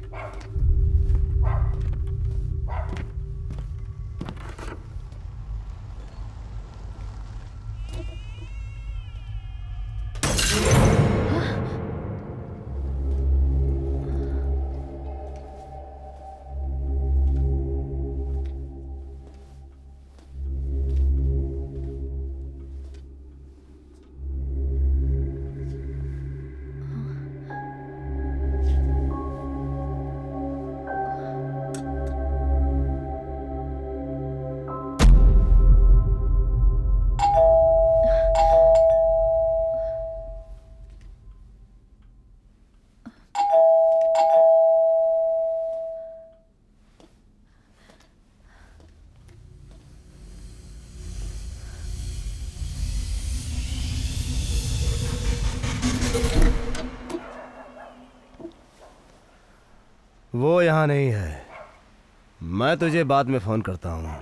S11: वो यहाँ नहीं है। मैं तुझे बाद में फोन करता हूँ।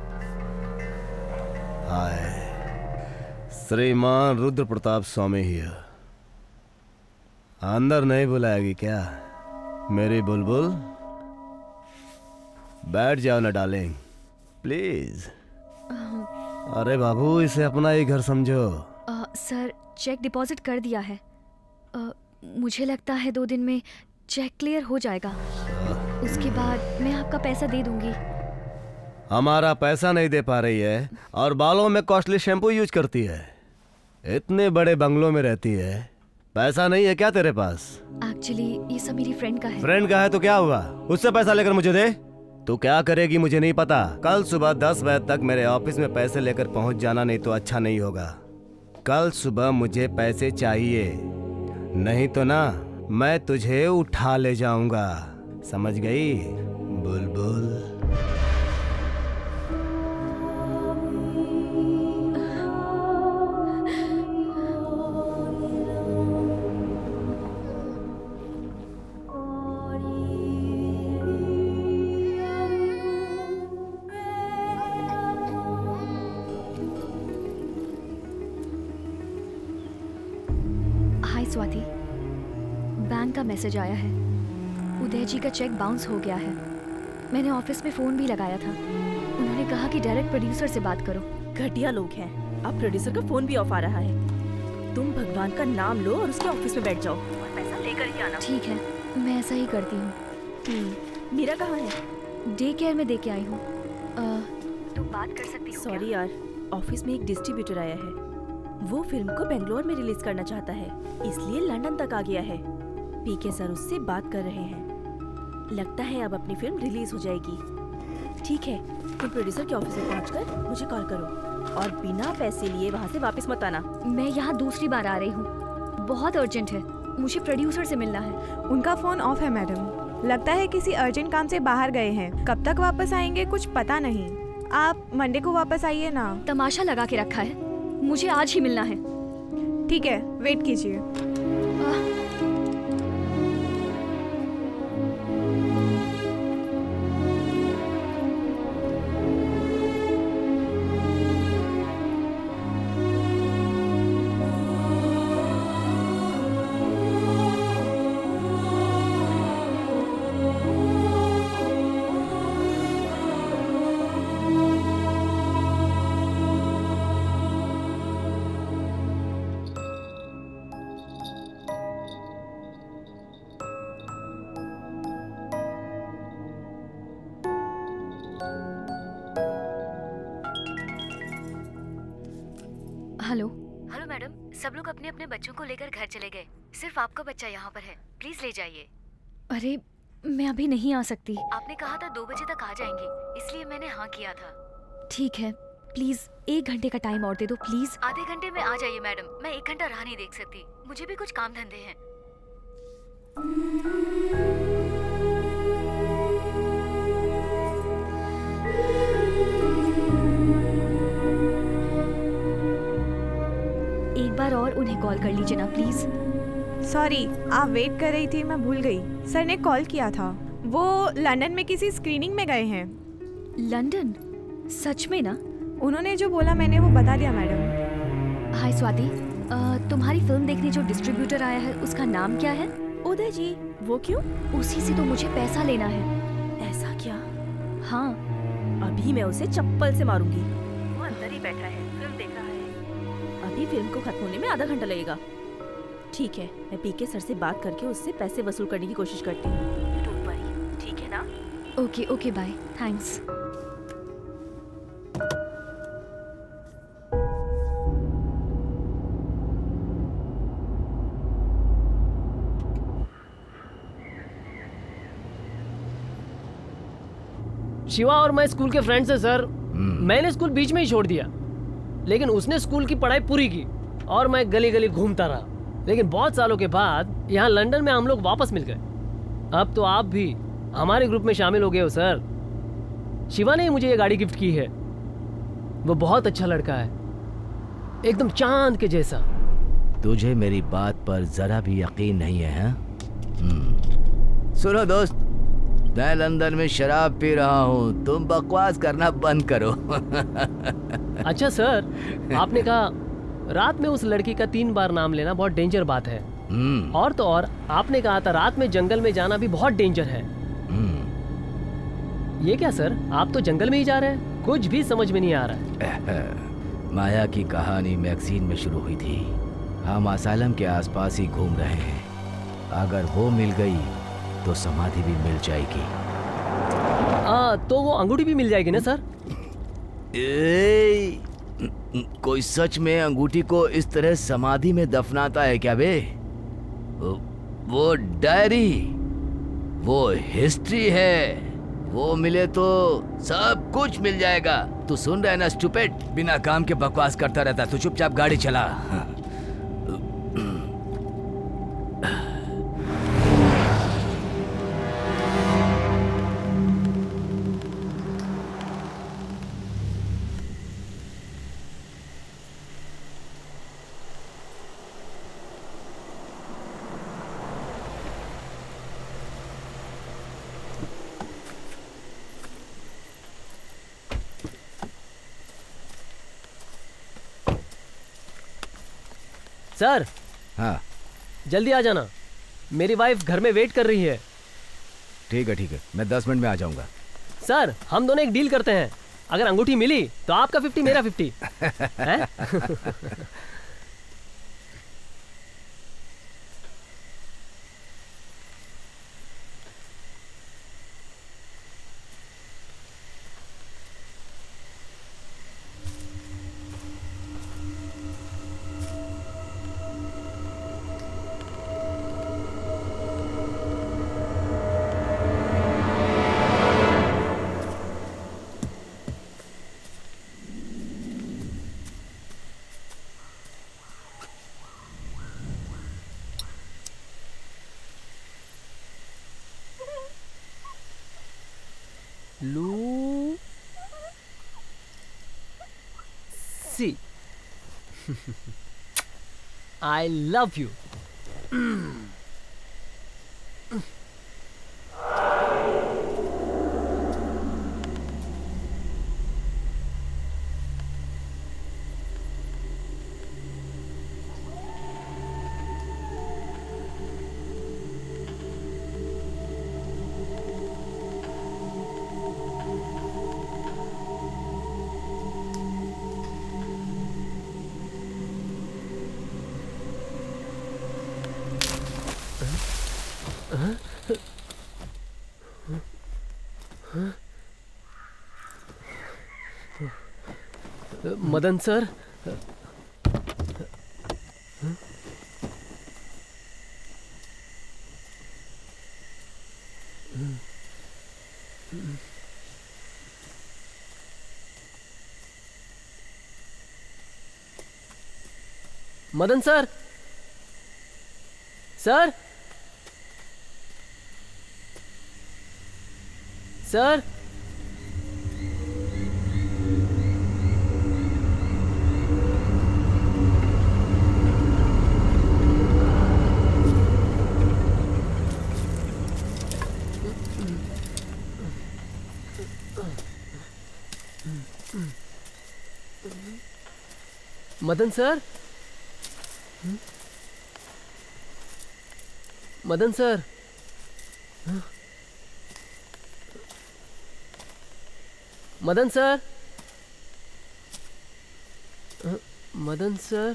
S11: हाय, श्रीमान रुद्र प्रताप स्वामी हियर। अंदर नहीं बुलाएगी क्या मेरी बुलबुल? बैठ जाओ ना डार्लिंग, प्लीज। अरे बाबू, इसे अपना ही घर समझो।
S9: सर, चेक डिपॉजिट कर दिया है। मुझे लगता है 2 दिन में चेक क्लियर हो जाएगा। उसके बाद मैं आपका पैसा दे दूंगी।
S11: हमारा पैसा नहीं दे पा रही है और बालों में कॉस्टली शैम्पू यूज करती है। इतने बड़े बंगलों में रहती है, पैसा नहीं है क्या तेरे पास?
S9: एक्चुअली ये सब मेरी फ्रेंड का है।
S11: फ्रेंड का है तो क्या हुआ, उससे पैसा लेकर मुझे दे। तू क्या करेगी मुझे नहीं पता। कल सुबह 10 बजे तक मेरे ऑफिस में पैसे लेकर पहुंच जाना, नहीं तो अच्छा नहीं होगा। कल सुबह मुझे पैसे चाहिए, नहीं तो ना मैं तुझे उठा ले जाऊंगा, समझ गई बुलबुल?
S9: स्वाति, बैंक का मैसेज आया है। उदय जी का चेक बाउंस हो गया है। मैंने ऑफिस में फोन भी लगाया था। उन्होंने कहा कि डायरेक्ट प्रोड्यूसर से बात करो।
S3: घटिया लोग हैं। अब प्रोड्यूसर का फोन भी ऑफ आ रहा है। तुम भगवान का नाम लो और उसके ऑफिस में बैठ जाओ और पैसा लेकर ही आना।
S9: ठीक है, मैं ऐसा ही करती हूँ।
S3: मीरा कहाँ है?
S9: डे केयर में दे के आई हूँ। तुम बात कर सकती हो?
S3: सॉरी यार, ऑफिस में एक डिस्ट्रीब्यूटर आया है। वो फिल्म को बेंगलोर में रिलीज करना चाहता है, इसलिए लंदन तक आ गया है। पीके सर उससे बात कर रहे हैं। लगता है अब अपनी फिल्म रिलीज हो जाएगी। ठीक है, तुम प्रोड्यूसर के ऑफिस में पहुंचकर मुझे कॉल करो और बिना पैसे लिए वहाँ से वापस मत आना।
S9: मैं यहाँ दूसरी बार आ रही हूँ, बहुत अर्जेंट है। मुझे प्रोड्यूसर से मिलना है।
S12: उनका फोन ऑफ है मैडम, लगता है किसी अर्जेंट काम से बाहर गए हैं। कब तक वापस आएंगे कुछ पता नहीं। आप मंडे को वापस आइए ना।
S9: तमाशा लगा के रखा है, मुझे आज ही मिलना है।
S12: ठीक है, वेट कीजिए।
S9: हेलो मैडम, सब लोग अपने अपने बच्चों को लेकर घर चले गए। सिर्फ आपका बच्चा यहाँ पर है, प्लीज ले जाइए। अरे मैं अभी नहीं आ सकती। आपने कहा था 2 बजे तक आ जाएंगे, इसलिए मैंने हाँ किया था। ठीक है, प्लीज 1 घंटे का टाइम और दे दो प्लीज। आधे घंटे में आ जाइए मैडम, मैं 1 घंटा राह नहीं देख सकती। मुझे भी कुछ काम धंधे हैं। एक बार और उन्हें कॉल कर लीजिए ना प्लीज।
S12: सॉरी, आप वेट कर रही थी, मैं भूल गई। सर ने कॉल किया था, वो लंदन में किसी स्क्रीनिंग में गए हैं।
S9: लंदन? सच में ना?
S12: उन्होंने जो बोला मैंने वो बता दिया मैडम।
S9: हाय स्वाति, तुम्हारी फिल्म देखने जो डिस्ट्रीब्यूटर आया है उसका नाम क्या है?
S3: उदय जी। वो क्यों?
S9: उसी से तो मुझे पैसा लेना है।
S3: ऐसा क्या?
S9: हाँ,
S3: अभी मैं उसे चप्पल से मारूंगी। वो अंदर ही बैठा है, फिल्म देख रहा है। अभी फिल्म को खत्म होने में आधा घंटा लगेगा। ठीक है, मैं पीके सर से बात करके उससे पैसे वसूल करने की कोशिश करती हूँ। डोंट वरी, ठीक है ना?
S9: Okay okay, bye, thanks.
S2: Shiva और मैं स्कूल के फ्रेंड्स हैं सर। मैंने स्कूल बीच में ही छोड़ दिया, लेकिन उसने स्कूल की पढ़ाई पूरी की और मैं गली गली घूमता रहा। लेकिन बहुत सालों के बाद यहाँ लंदन में हम लोग वापस मिल गए। अब तो आप भी हमारे ग्रुप में शामिल हो गए हो सर। शिवा ने मुझे ये गाड़ी गिफ्ट की है। वो बहुत अच्छा लड़का है, एकदम चांद के जैसा।
S4: तुझे मेरी बात पर जरा भी यकीन नहीं है, हाँ? सुनो दोस्त, मैं लंदन में शराब पी रहा हूँ, तुम बकवास करना बंद करो।
S2: अच्छा सर, आपने कहा रात में उस लड़की का 3 बार नाम लेना बहुत डेंजर बात है। और तो और आपने कहा था रात में जंगल में जाना भी बहुत डेंजर है। ये क्या सर, आप तो जंगल में ही जा रहे हैं? कुछ भी समझ में नहीं आ रहा है।
S4: माया की कहानी मैगजीन में शुरू हुई थी। हम असाइलम के आसपास ही घूम रहे हैं। अगर वो मिल गई तो समाधि भी मिल जाएगी।
S2: तो वो अंगूठी भी मिल जाएगी ना सर?
S4: कोई सच में अंगूठी को इस तरह समाधि में दफनाता है क्या बे? वो डायरी, वो हिस्ट्री है, वो मिले तो सब कुछ मिल जाएगा। तू सुन रहा है ना स्टूपिड? बिना काम के बकवास करता रहता। तू चुपचाप गाड़ी चला।
S2: सर,
S4: हाँ,
S2: जल्दी आ जाना, मेरी वाइफ घर में वेट कर रही है।
S4: ठीक है, मैं 10 मिनट में आ जाऊंगा।
S2: सर, हम दोनों एक डील करते हैं, अगर अंगूठी मिली तो आपका 50 मेरा 50 हैं? Lucy, I love you. Madan sir, Madan sir, sir, sir, Madan sir, Madan sir, Madan sir, Madan sir,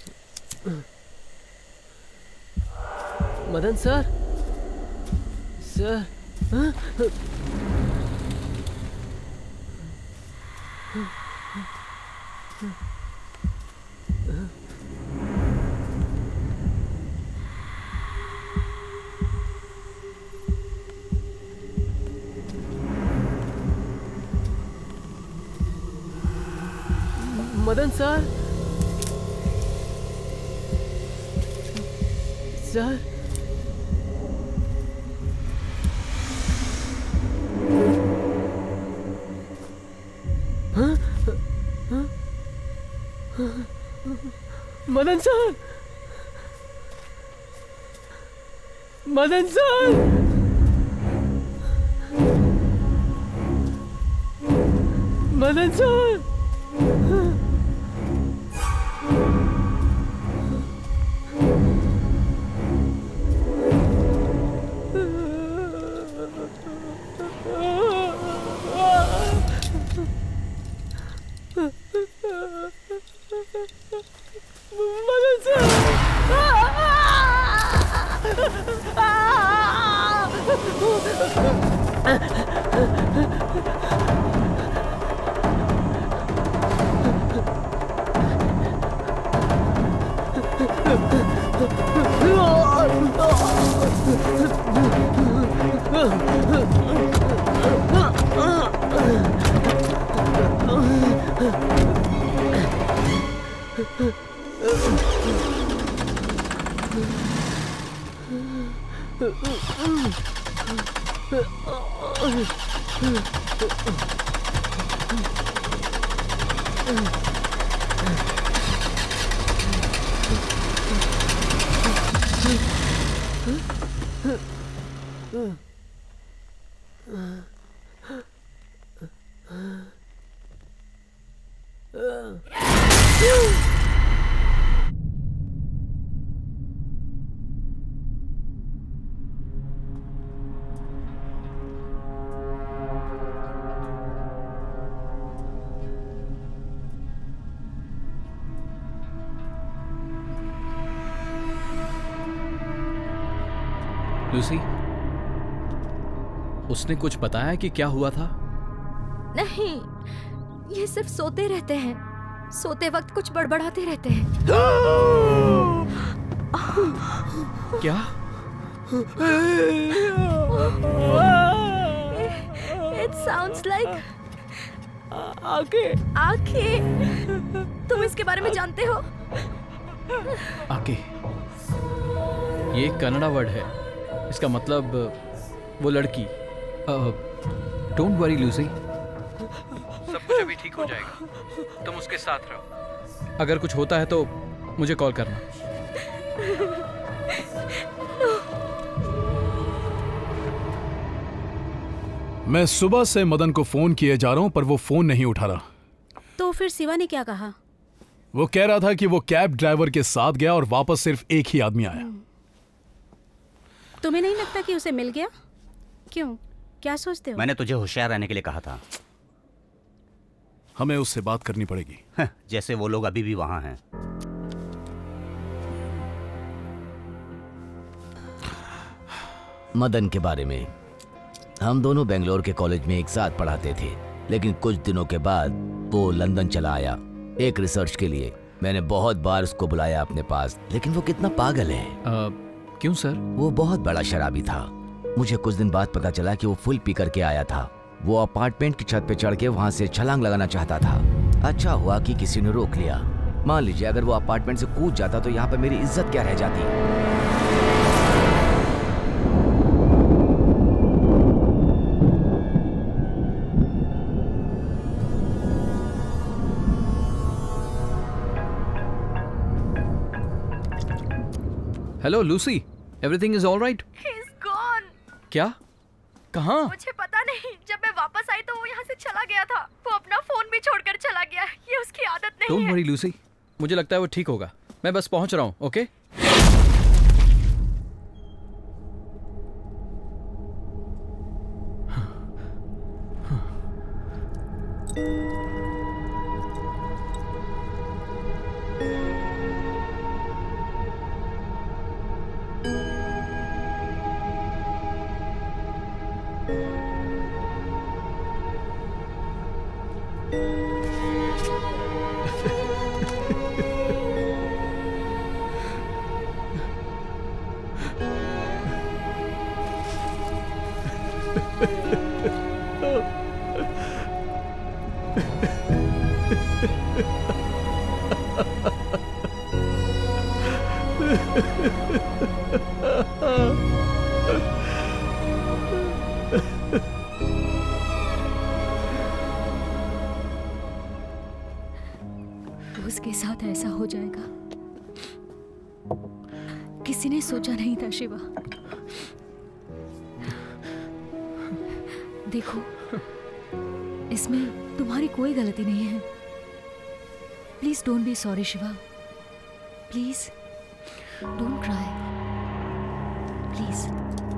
S2: Madan sir, sir. हाँ? मदन सर। सर हाँ? हाँ? Madan sir, Madan sir, Madan sir.
S1: Lucy, उसने कुछ बताया कि क्या हुआ था?
S10: नहीं, ये सिर्फ सोते रहते हैं। सोते वक्त कुछ बड़बड़ाते रहते हैं।
S1: क्या?
S10: It sounds like
S2: आंखें।
S10: आंखें। तुम इसके बारे में जानते हो?
S1: आके, ये कन्नड़ा वर्ड है। इसका मतलब वो लड़की। डोंट वरी लूसी, सब कुछ अभी ठीक हो जाएगा। तुम उसके साथ रहो। अगर कुछ होता है तो मुझे कॉल करना।
S6: मैं सुबह से मदन को फोन किए जा रहा हूं पर वो फोन नहीं उठा रहा।
S7: तो फिर शिवा ने क्या कहा?
S6: वो कह रहा था कि वो कैब ड्राइवर के साथ गया और वापस सिर्फ एक ही आदमी आया।
S7: तुम्हें नहीं लगता कि उसे मिल गया? क्यों, क्या सोचते हो?
S13: मैंने तुझे होशियार रहने के लिए कहा था।
S6: हमें उससे बात करनी पड़ेगी।
S13: जैसे वो लोग अभी भी वहां हैं।
S4: मदन के बारे में, हम दोनों बेंगलोर के कॉलेज में एक साथ पढ़ाते थे, लेकिन कुछ दिनों के बाद वो लंदन चला आया एक रिसर्च के लिए। मैंने बहुत बार उसको बुलाया अपने पास, लेकिन वो कितना पागल है।
S1: क्यों सर?
S4: वो बहुत बड़ा शराबी था। मुझे कुछ दिन बाद पता चला कि वो फुल पी करके आया था। वो अपार्टमेंट की छत पे चढ़ के वहां से छलांग लगाना चाहता था। अच्छा हुआ कि किसी ने रोक लिया। मान लीजिए अगर वो अपार्टमेंट से कूद जाता तो यहाँ पे मेरी इज्जत क्या रह जाती।
S1: Hello Lucy, everything is all right?
S10: He's gone.
S1: क्या? कहाँ?
S10: मुझे पता नहीं। जब मैं वापस आई तो वो यहाँ से चला गया था। वो अपना फोन भी छोड़कर चला गया। ये उसकी आदत नहीं
S1: डोंट
S10: है।
S1: वरी लूसी, मुझे लगता है वो ठीक होगा। मैं बस पहुंच रहा हूँ। ओके?
S9: उसके साथ ऐसा हो जाएगा किसी ने सोचा नहीं था शिवा। देखो, इसमें तुम्हारी कोई गलती नहीं है। Please don't be sorry Shiva, please don't cry, please.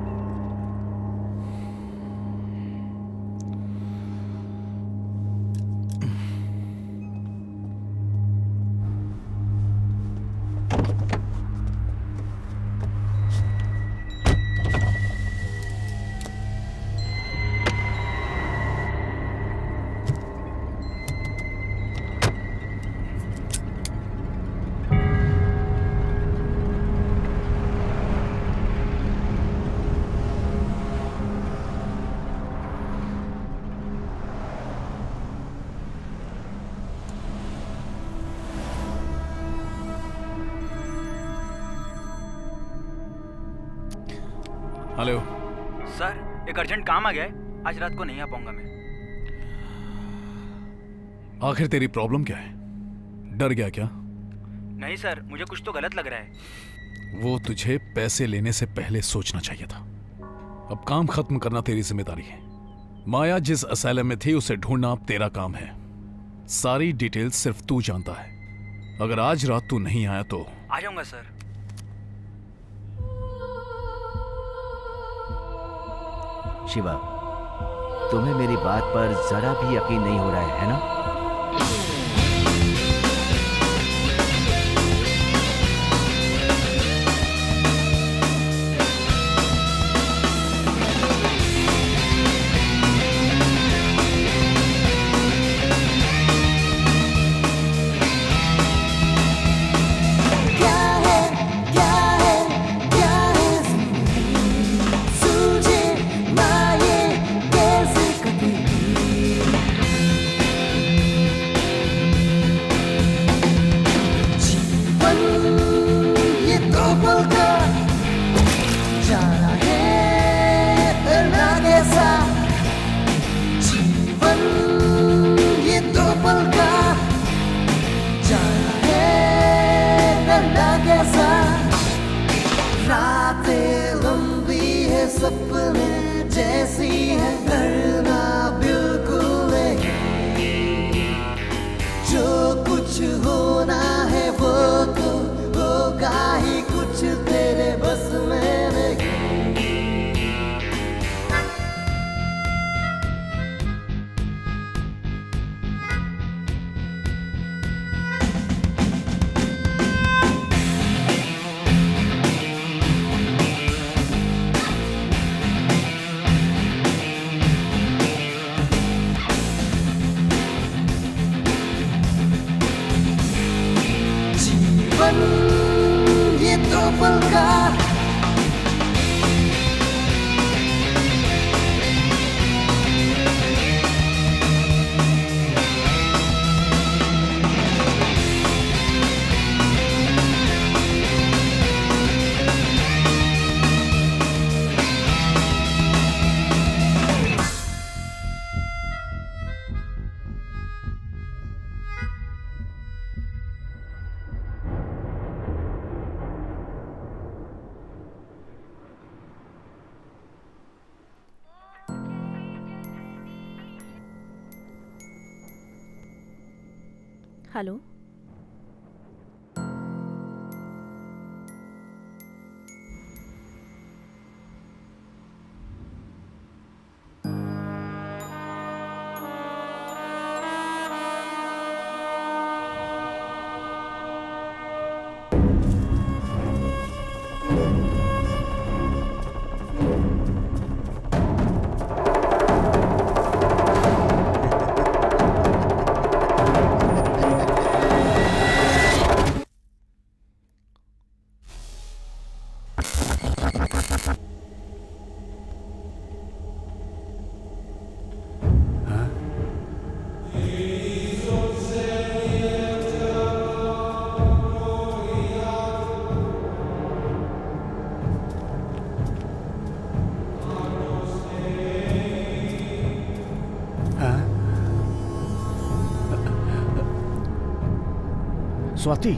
S6: Hello
S14: sir, एक अर्जेंट काम आ गया है, आज रात को नहीं आ पाऊंगा मैं।
S6: आखिर तेरी प्रॉब्लम क्या है? डर गया क्या?
S14: नहीं सर, मुझे कुछ तो गलत लग रहा है।
S6: वो तुझे पैसे लेने से पहले सोचना चाहिए था। अब काम खत्म करना तेरी जिम्मेदारी है। माया जिस असाइलम में थी उसे ढूंढना अब तेरा काम है। सारी डिटेल्स सिर्फ तू जानता है। अगर आज रात तू नहीं आया तो
S14: आ जाऊंगा सर।
S4: शिवा, तुम्हें मेरी बात पर जरा भी यकीन नहीं हो रहा है ना?
S15: सपने जैसी है, डरना बिल्कुल नहीं। जो कुछ होना है वो तो होगा ही, कुछ तेरे बस में नहीं। ये तो पल का
S3: हेलो,
S8: स्वाति,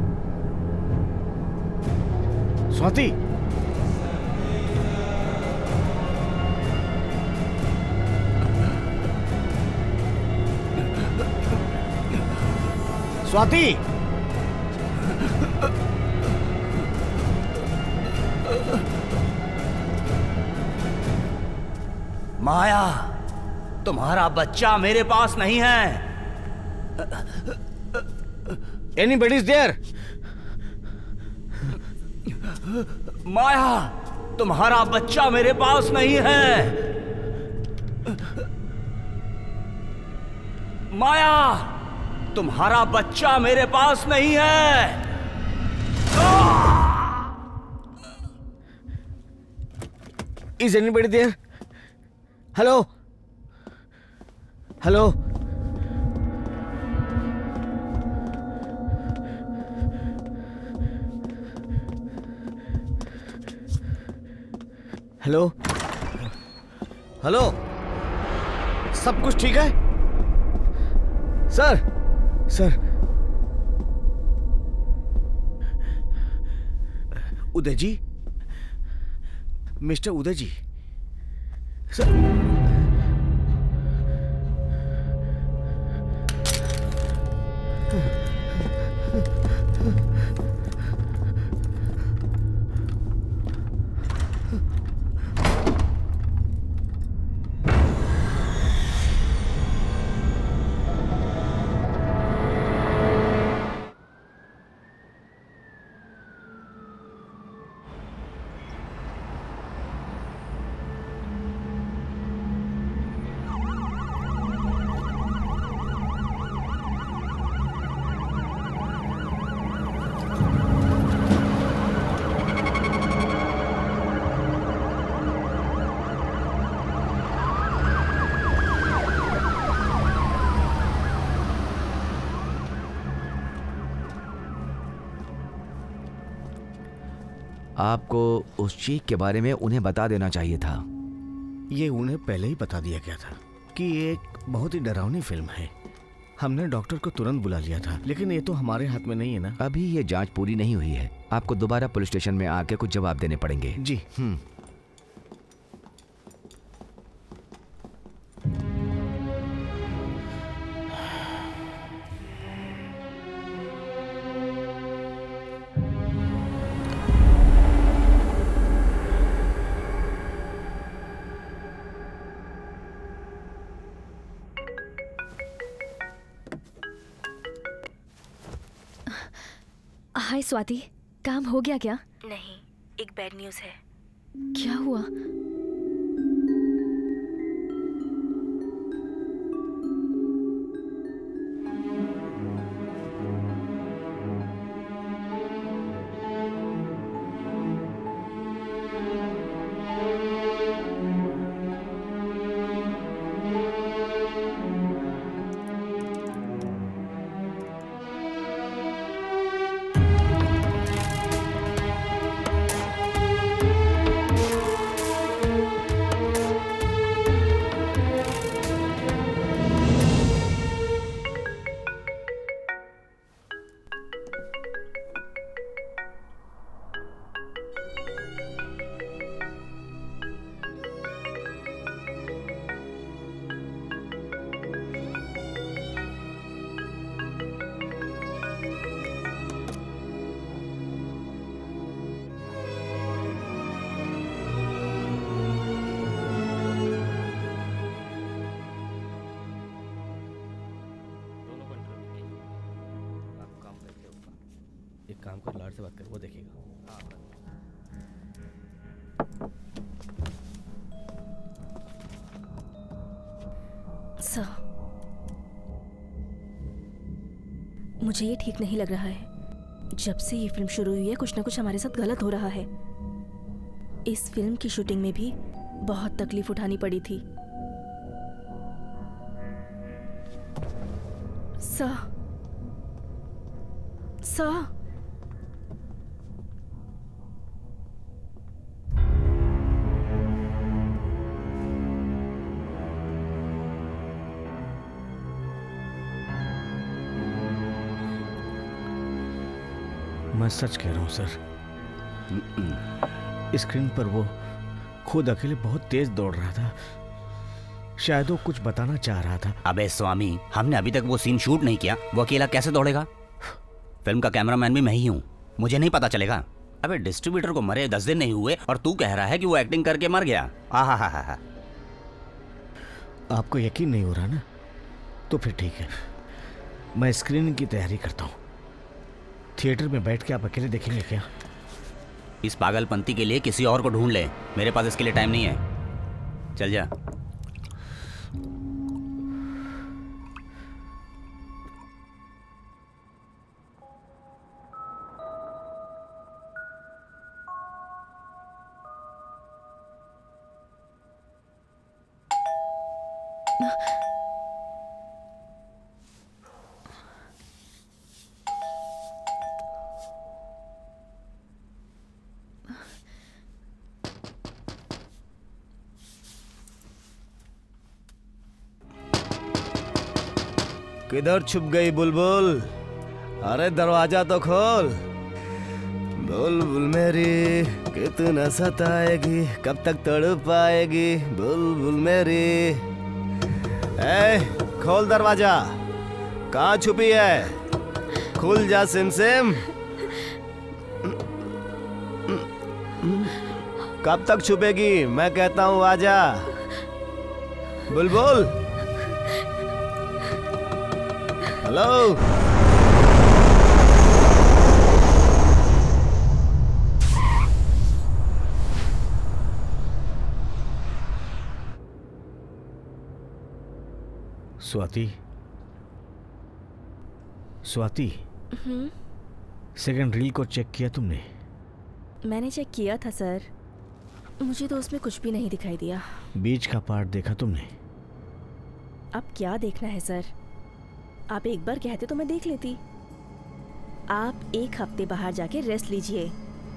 S8: स्वाति, स्वाति,
S13: माया, तुम्हारा बच्चा मेरे पास नहीं है।
S8: Anybody is there?
S13: माया, तुम्हारा बच्चा मेरे पास नहीं है। माया, तुम्हारा बच्चा मेरे पास नहीं है।
S8: Is anybody there? Hello? Hello? Hello, hello, सब कुछ ठीक है? Sir, sir, Uday ji, mister Uday ji, sir,
S4: आपको उस चीख के बारे में उन्हें बता देना चाहिए था।
S8: ये उन्हें पहले ही बता दिया गया था कि ये एक बहुत ही डरावनी फिल्म है। हमने डॉक्टर को तुरंत बुला लिया था, लेकिन ये तो हमारे हाथ में नहीं है ना।
S4: अभी ये जांच पूरी नहीं हुई है, आपको दोबारा पुलिस स्टेशन में आके कुछ जवाब देने पड़ेंगे।
S8: जी।
S3: हाय स्वाति, काम हो गया क्या? नहीं, एक बैड न्यूज़ है। क्या हुआ?
S8: एक काम कर, लाड से बात कर, वो देखेगा।
S3: सर, मुझे ये ठीक नहीं लग रहा है। जब से ये फिल्म शुरू हुई है, कुछ ना कुछ हमारे साथ गलत हो रहा है। इस फिल्म की शूटिंग में भी बहुत तकलीफ उठानी पड़ी थी। सर, सर,
S8: मैं सच कह रहा हूँ सर। स्क्रीन पर वो खुद अकेले बहुत तेज दौड़ रहा था। शायद वो कुछ बताना चाह रहा था।
S13: अबे स्वामी, हमने अभी तक वो सीन शूट नहीं किया, वो अकेला कैसे दौड़ेगा? फिल्म का कैमरामैन भी मैं ही हूँ, मुझे नहीं पता चलेगा। अबे डिस्ट्रीब्यूटर को मरे 10 दिन नहीं हुए और तू कह रहा है कि वो एक्टिंग करके मर गया। आहा।
S8: आपको यकीन नहीं हो रहा ना? तो फिर ठीक है, मैं स्क्रीनिंग की तैयारी करता हूँ। थिएटर में बैठ के आप अकेले देखेंगे क्या?
S13: इस पागलपंती के लिए किसी और को ढूंढ ले, मेरे पास इसके लिए टाइम नहीं है। चल जा।
S11: किधर छुप गई बुलबुल? अरे दरवाजा तो खोल। बुलबुल मेरी कितना सताएगी, कब तक तड़प पाएगी बुलबुल मेरी। खोल दरवाजा। कहाँ छुपी है? खुल जा सिमसिम। कब तक छुपेगी? मैं कहता हूँ आजा बुलबुल। Hello.
S8: Swati, Swati, second reel को चेक किया तुमने?
S3: मैंने चेक किया था सर, मुझे तो उसमें कुछ भी नहीं दिखाई दिया।
S8: बीच का पार्ट देखा तुमने?
S3: अब क्या देखना है सर? आप एक बार कहते तो मैं देख लेती। आप एक हफ्ते बाहर जाके रेस्ट लीजिए।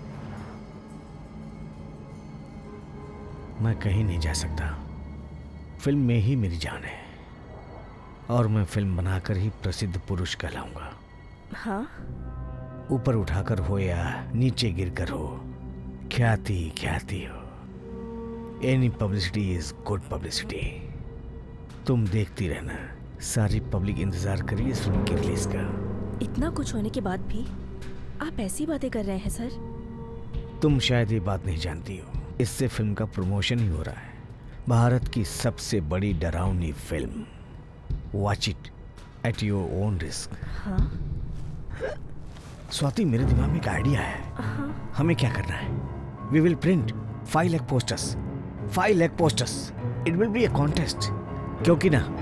S8: मैं कहीं नहीं जा सकता, फिल्म में ही मेरी जान है और मैं फिल्म बनाकर ही प्रसिद्ध पुरुष कहलाऊंगा।
S3: हाँ?
S8: ऊपर उठाकर हो या नीचे गिरकर हो, ख्याति ख्याति हो। Any publicity is good publicity. तुम देखती रहना, सारी पब्लिक इंतजार करिए इस फिल्म की रिलीज का।
S3: इतना कुछ होने के बाद भी आप ऐसी बातें कर रहे हैं सर?
S8: तुम शायद ये बात नहीं जानती हो, इससे फिल्म का प्रमोशन ही हो रहा है। भारत की सबसे बड़ी डरावनी फिल्म। Watch it at your own risk.
S3: हाँ?
S8: स्वाति, मेरे दिमाग में एक आइडिया है। हमें क्या करना है? We will print 5 lakh posters. 5 lakh posters. It will be a contest, क्योंकि ना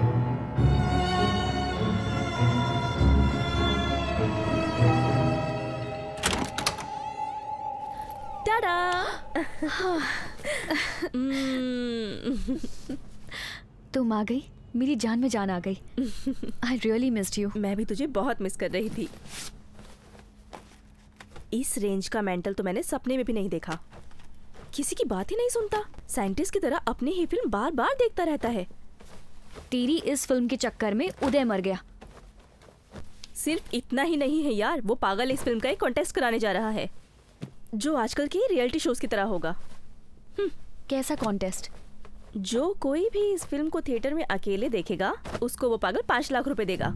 S9: तुम आ गई, मेरी जान में जान आ गई। I really missed you.
S3: मैं भी तुझे बहुत मिस कर रही थी। इस रेंज का मेंटल तो मैंने सपने में भी नहीं देखा। किसी की बात ही नहीं सुनता, साइंटिस्ट की तरह अपनी ही फिल्म बार बार देखता रहता है।
S9: तेरी इस फिल्म के चक्कर में उदय मर गया।
S3: सिर्फ इतना ही नहीं है यार, वो पागल इस फिल्म का एक कॉन्टेस्ट कराने जा रहा है जो आजकल की रियलिटी शोज की तरह होगा।
S9: कैसा कॉन्टेस्ट?
S3: जो कोई भी इस फिल्म को थिएटर में अकेले देखेगा उसको वो पागल 5 लाख रुपए देगा।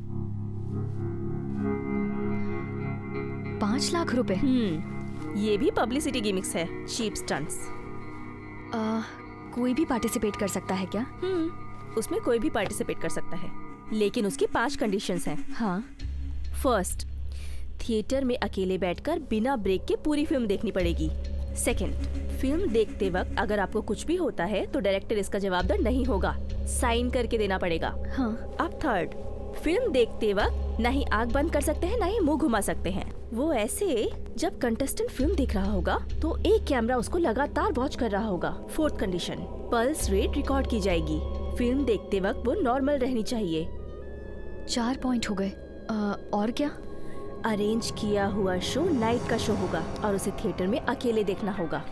S9: 5 लाख रुपए?
S3: ये भी पब्लिसिटी गिमिक्स है, चीप स्टंट्स।
S9: कोई भी पार्टिसिपेट कर सकता है क्या?
S3: उसमें कोई भी पार्टिसिपेट कर सकता है, लेकिन उसकी 5 कंडीशंस हैं।
S9: हाँ।
S3: फर्स्ट, थिएटर में अकेले बैठकर बिना ब्रेक के पूरी फिल्म देखनी पड़ेगी। सेकंड, फिल्म देखते वक्त अगर आपको कुछ भी होता है तो डायरेक्टर इसका जवाबदार नहीं होगा, साइन करके देना पड़ेगा।
S9: हाँ।
S3: अब थर्ड, फिल्म देखते वक्त ना ही आंख बंद कर सकते हैं ना ही मुंह घुमा सकते हैं। वो ऐसे जब कंटेस्टेंट फिल्म देख रहा होगा तो एक कैमरा उसको लगातार वॉच कर रहा होगा। Fourth condition, pulse rate record की जाएगी। फिल्म देखते वक्त वो नॉर्मल रहनी चाहिए।
S9: 4 पॉइंट हो गए। और क्या?
S3: अरेंज किया हुआ शो नाइट का शो होगा और उसे थिएटर में अकेले देखना होगा।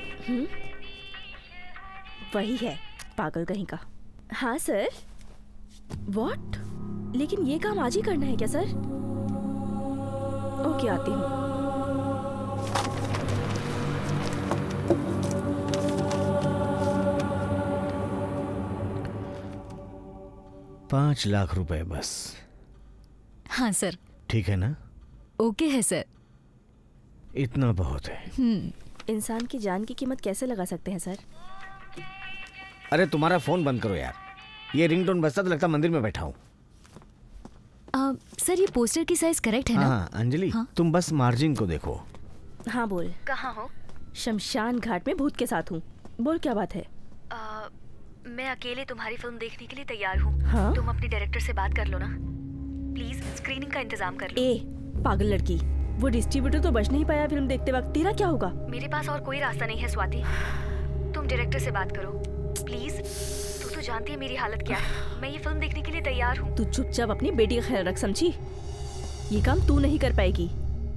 S3: वही है पागल कहीं का। हाँ सर। व्हाट? लेकिन ये काम आज ही करना है क्या सर? ओके, आती हूँ।
S8: ₹5,00,000 बस।
S9: हाँ सर।
S8: ठीक है ना?
S9: ओके है सर।
S8: इतना बहुत है।
S3: इंसान की जान की कीमत कैसे लगा सकते हैं सर?
S8: अरे तुम्हारा फोन बंद करो यार, ये रिंगटोन बजता तो लगता मंदिर में बैठा हूँ।
S9: सर ये पोस्टर की साइज करेक्ट है ना?
S8: हाँ अंजलि, तुम बस मार्जिन को देखो।
S3: हाँ बोल।
S9: कहाँ हो?
S3: शमशान घाट में भूत के साथ हूँ। बोल क्या बात है?
S9: मैं अकेले तुम्हारी फिल्म देखने के लिए तैयार हूँ।
S3: हाँ?
S9: तुम अपने डायरेक्टर से बात कर लो ना प्लीज, स्क्रीनिंग का इंतजाम कर लो।
S3: ए पागल लड़की, वो डिस्ट्रीब्यूटर तो बच नहीं पाया फिल्म देखते वक्त, तेरा क्या होगा?
S9: मेरे पास और कोई रास्ता नहीं है स्वाति, तुम डायरेक्टर से बात करो प्लीज। तू तो जानती है मेरी हालत क्या है, मैं ये फिल्म देखने के लिए तैयार हूँ।
S3: तू चुपचाप अपनी बेटी का ख्याल रख, समझी? ये काम तू नहीं कर पाएगी।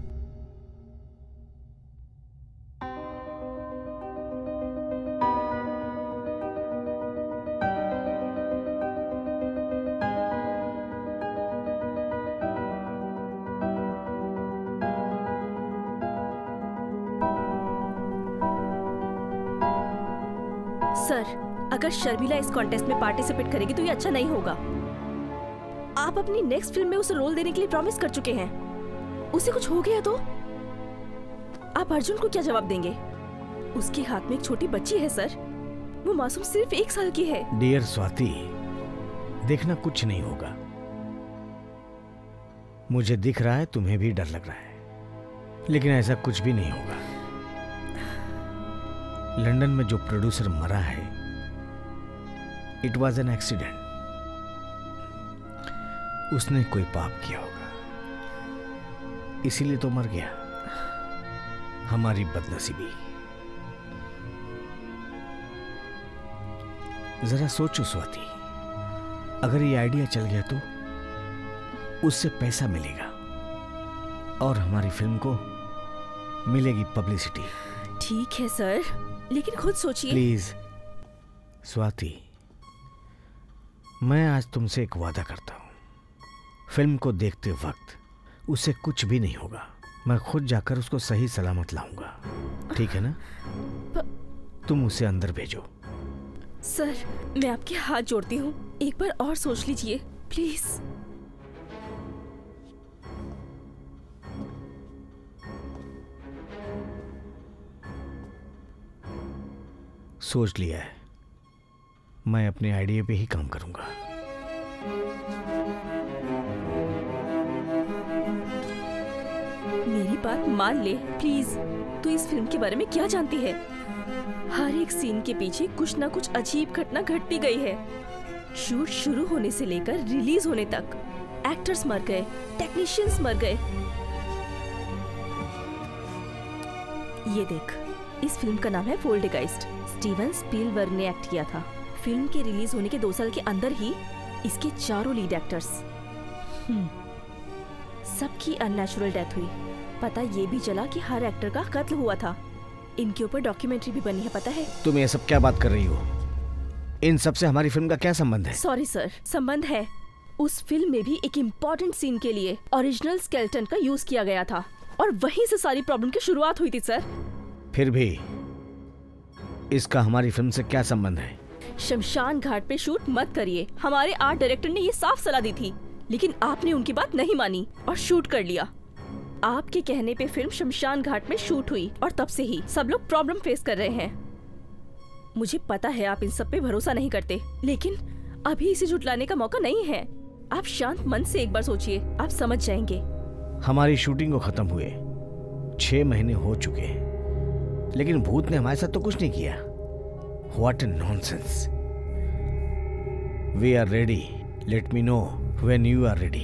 S3: सर, अगर शर्मिला इस कॉन्टेस्ट में पार्टिसिपेट करेगी तो ये अच्छा नहीं होगा। आप अपनी नेक्स्ट फिल्म में उसे रोल देने के लिए प्रॉमिस कर चुके हैं। उसे कुछ हो गया तो आप अर्जुन को क्या जवाब देंगे? उसके हाथ में एक छोटी बच्ची है सर, वो मासूम सिर्फ 1 साल की है।
S8: डियर स्वाति, देखना कुछ नहीं होगा। मुझे दिख रहा है तुम्हें भी डर लग रहा है, लेकिन ऐसा कुछ भी नहीं होगा। लंदन में जो प्रोड्यूसर मरा है, इट वॉज एन एक्सीडेंट। उसने कोई पाप किया होगा, इसीलिए तो मर गया। हमारी बदनसीबी। जरा सोचो स्वाति, अगर ये आइडिया चल गया तो उससे पैसा मिलेगा और हमारी फिल्म को मिलेगी पब्लिसिटी।
S3: ठीक है सर, लेकिन खुद सोचिए।
S8: प्लीज स्वाति, मैं आज तुमसे एक वादा करता हूं, फिल्म को देखते वक्त उसे कुछ भी नहीं होगा। मैं खुद जाकर उसको सही सलामत लाऊंगा, ठीक है ना? तुम उसे अंदर भेजो।
S3: सर, मैं आपके हाथ जोड़ती हूँ, एक बार और सोच लीजिए प्लीज।
S8: सोच लिया है, मैं अपने आइडिया पे ही काम करूंगा।
S3: मेरी बात मान ले प्लीज। तू इस फिल्म के बारे में क्या जानती है? हर एक सीन के पीछे कुछ ना कुछ अजीब घटना घटती गई है। शूट शुरू होने से लेकर रिलीज होने तक एक्टर्स मर गए, टेक्नीशियंस मर गए। ये देख, इस फिल्म का नाम है पोल्टरगाइस्ट। स्टीवन स्पीलबर्ग ने एक्ट किया था। फिल्म के रिलीज होने के 2 साल के अंदर ही इसके चारों लीड एक्टर्स सबकी अननेचुरल डेथ हुई। पता ये भी चला कि हर एक्टर का कत्ल हुआ था। इनके ऊपर डॉक्यूमेंट्री भी बनी है, पता है?
S8: तुम ये सब क्या बात कर रही हो? इन सब से हमारी फिल्म का क्या संबंध है?
S3: सॉरी सर, संबंध है। उस फिल्म में भी एक इम्पोर्टेंट सीन के लिए ओरिजिनल स्केलेटन का यूज किया गया था और वहीं से सारी प्रॉब्लम की शुरुआत हुई थी सर।
S8: फिर भी इसका हमारी फिल्म से क्या संबंध है?
S3: शमशान घाट पे शूट मत करिए, हमारे आर्ट डायरेक्टर ने ये साफ सलाह दी थी, लेकिन आपने उनकी बात नहीं मानी और शूट कर लिया। आपके कहने पे फिल्म शमशान घाट में शूट हुई और तब से ही सब लोग प्रॉब्लम फेस कर रहे हैं। मुझे पता है आप इन सब पे भरोसा नहीं करते, लेकिन अभी इसे झुटलाने का मौका नहीं है। आप शांत मन से एक बार सोचिए, आप समझ जाएंगे।
S8: हमारी शूटिंग को खत्म हुए 6 महीने हो चुके हैं, लेकिन भूत ने हमारे साथ तो कुछ नहीं किया। What a nonsense! We are ready. Let me know when you are ready.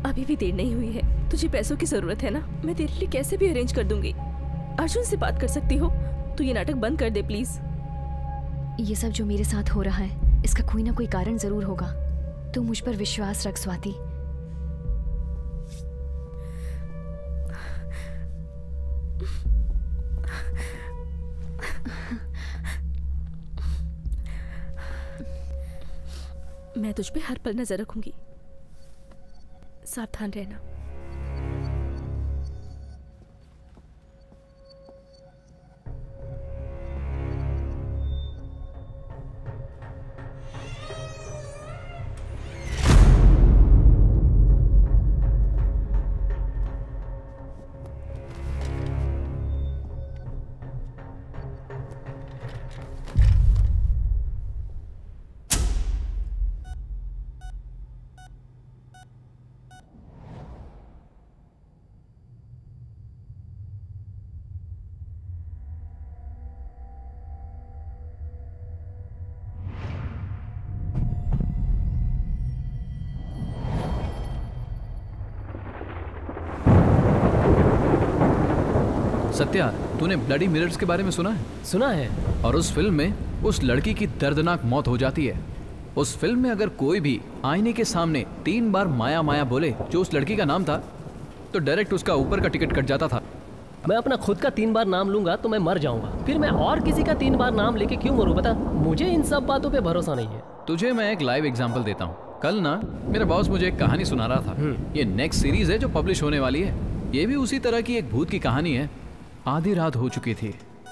S3: अभी भी देर नहीं हुई है। तुझे पैसों की जरूरत है ना, मैं तेरे लिए कैसे भी अरेंज कर दूंगी। अर्जुन से बात कर सकती हो। तू ये नाटक बंद कर दे प्लीज।
S9: ये सब जो मेरे साथ हो रहा है इसका कोई ना कोई कारण जरूर होगा। तू मुझ पर विश्वास रख स्वाति।
S3: मैं तुझ पे हर पल नजर रखूंगी। सावधान रहना।
S1: सत्या, तूने ब्लडी मिरर्स के बारे में सुना है?
S2: सुना है।
S1: और उस फिल्म में उस लड़की की दर्दनाक मौत हो जाती है। उस फिल्म में अगर कोई भी आईने के सामने 3 बार माया माया बोले, जो उस लड़की का नाम था, तो डायरेक्ट उसका ऊपर का टिकट कट जाता था।
S2: मैं अपना खुद का 3 बार नाम लूंगा तो मैं मर जाऊंगा, फिर मैं और किसी का 3 बार नाम लेके क्यों मरूं? बता, मुझे इन सब बातों पे भरोसा नहीं है।
S1: तुझे मैं एक लाइव एग्जांपल देता हूँ। कल ना मेरा बॉस मुझे एक कहानी सुना रहा था। ये नेक्स्ट सीरीज है जो पब्लिश होने वाली है। ये भी उसी तरह की एक भूत की कहानी है। आधी रात हो चुकी थी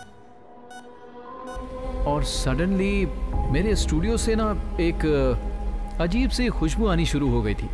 S1: और सडनली मेरे स्टूडियो से ना एक अजीब सी खुशबू आनी शुरू हो गई थी।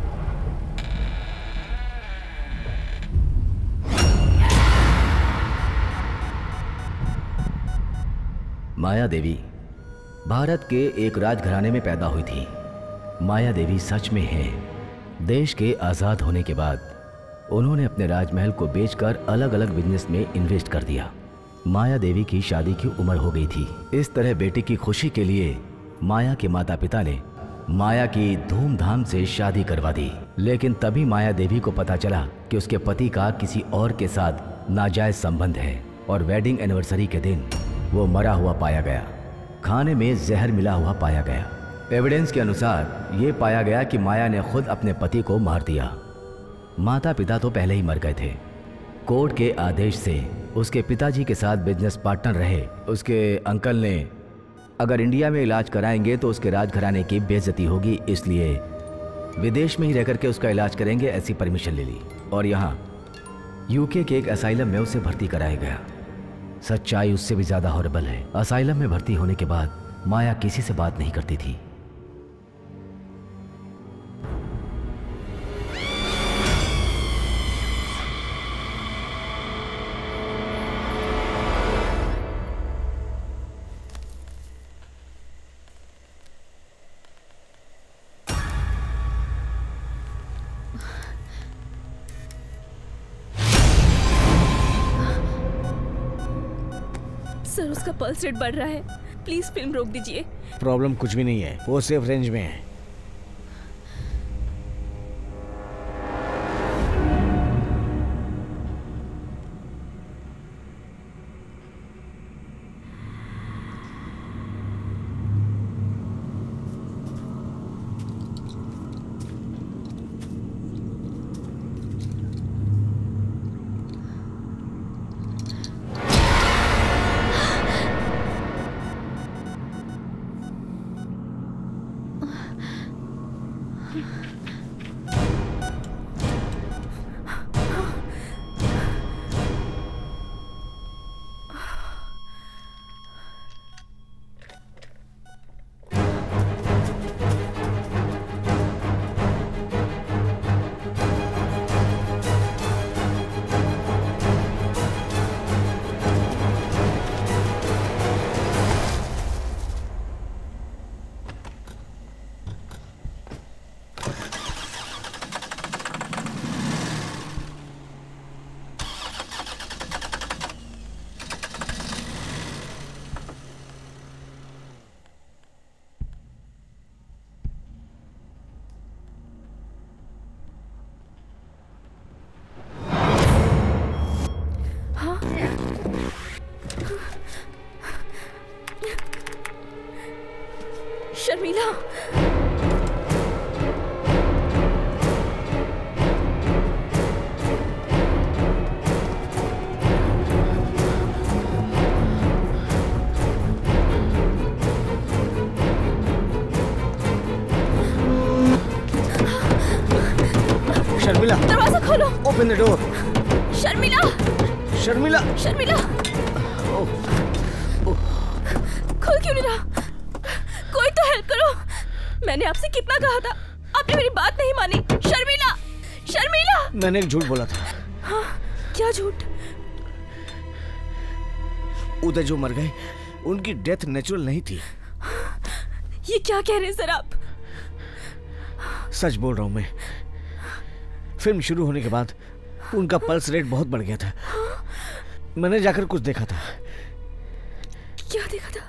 S4: माया देवी भारत के एक राजघराने में पैदा हुई थी। माया देवी सच में है। देश के आज़ाद होने के बाद उन्होंने अपने राजमहल को बेचकर अलग अलग बिजनेस में इन्वेस्ट कर दिया। माया देवी की शादी की उम्र हो गई थी। इस तरह बेटी की खुशी के लिए माया के माता पिता ने माया की धूमधाम से शादी करवा दी। लेकिन तभी माया देवी को पता चला कि उसके पति का किसी और के साथ नाजायज संबंध है और वेडिंग एनिवर्सरी के दिन वो मरा हुआ पाया गया। खाने में जहर मिला हुआ पाया गया। एविडेंस के अनुसार ये पाया गया कि माया ने खुद अपने पति को मार दिया। माता पिता तो पहले ही मर गए थे। कोर्ट के आदेश से उसके पिताजी के साथ बिजनेस पार्टनर रहे उसके अंकल ने अगर इंडिया में इलाज कराएंगे तो उसके राजघराने की बेइज्जती होगी, इसलिए विदेश में ही रहकर के उसका इलाज करेंगे, ऐसी परमिशन ले ली और यहाँ यूके के एक असाइलम में उसे भर्ती कराया गया। सच्चाई उससे भी ज़्यादा हॉरिबल है। असाइलम में भर्ती होने के बाद माया किसी से बात नहीं करती थी।
S3: सर, उसका पल्स रेट बढ़ रहा है। प्लीज फिल्म रोक दीजिए।
S8: प्रॉब्लम कुछ भी नहीं है, वो सेफ रेंज में है।
S3: शर्मिला,
S8: शर्मिला,
S3: दरवाजा खोलो।
S8: Open the door.
S3: Sharmila,
S8: Sharmila,
S3: Sharmila, खुल क्यों नहीं रहा? कोई तो हेल्प करो। मैंने आपसे कितना कहा था, आपने मेरी बात नहीं मानी। शर्मिला, शर्मिला।
S8: मैंने एक झूठ बोला था।
S3: हाँ, क्या झूठ?
S8: उदय जो मर गए उनकी डेथ नेचुरल नहीं थी।
S3: ये क्या कह रहे हैं सर आप?
S8: सच बोल रहा हूं मैं। फिल्म शुरू होने के बाद उनका पल्स रेट बहुत बढ़ गया था। मैंने जाकर कुछ देखा था।
S3: क्या देखा था?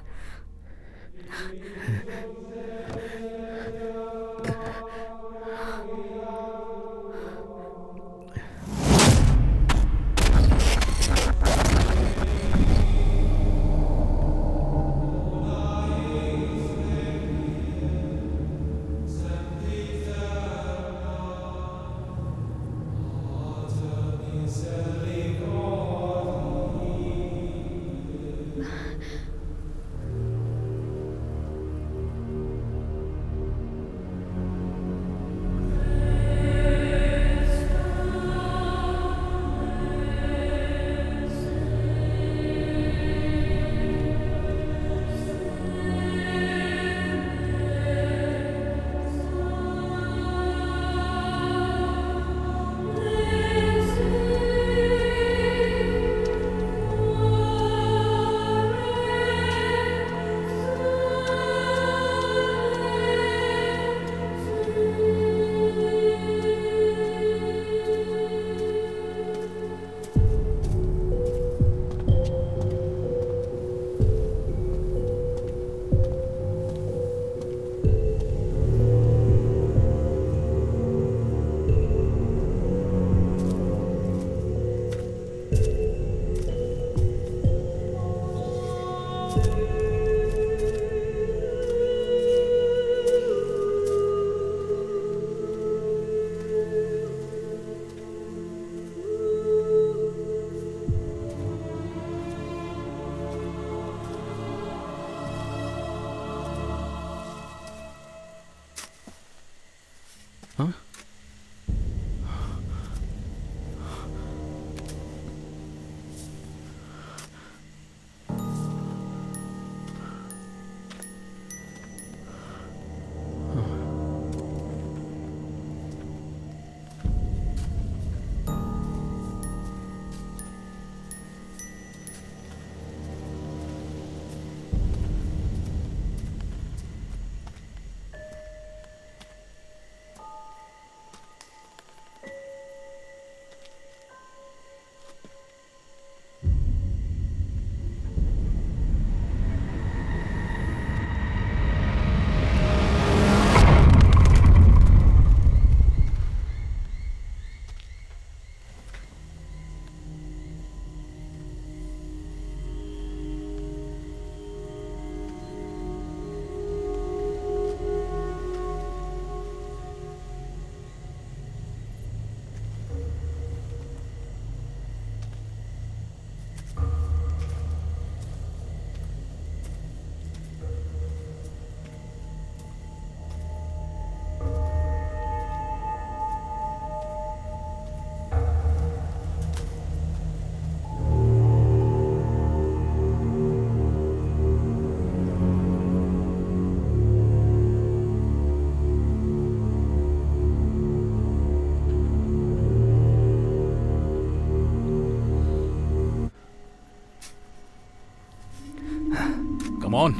S6: कम ऑन,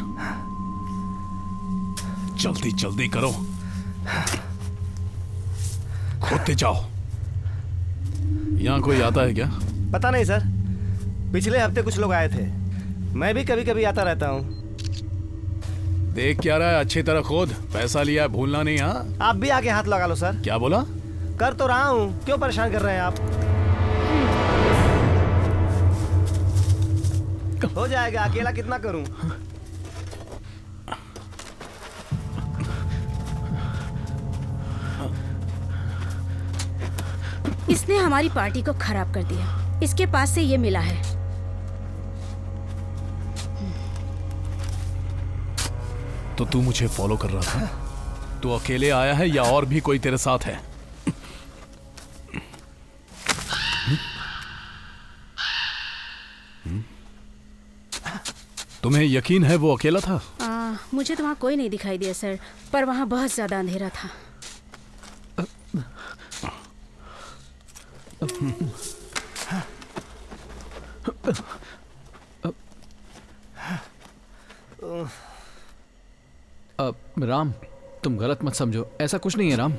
S6: जल्दी जल्दी करो, खोदते जाओ। यहाँ कोई आता है क्या?
S11: पता नहीं सर, पिछले हफ्ते कुछ लोग आए थे। मैं भी कभी कभी आता रहता हूँ।
S6: देख क्या रहा है, अच्छी तरह खोद। पैसा लिया है, भूलना नहीं। हाँ,
S11: आप भी आके हाथ लगा लो सर।
S6: क्या बोला?
S11: कर तो रहा हूँ, क्यों परेशान कर रहे हैं आप? हो जाएगा, अकेला कितना करूं?
S7: इसने हमारी पार्टी को खराब कर दिया। इसके पास से ये मिला है।
S6: तो तू मुझे फॉलो कर रहा था? तू अकेले आया है या और भी कोई तेरे साथ है? तुम्हें यकीन है वो अकेला था?
S7: मुझे तो वहाँ कोई नहीं दिखाई दिया सर, पर वहाँ बहुत ज्यादा अंधेरा था।
S1: राम, तुम गलत मत समझो, ऐसा कुछ नहीं है राम।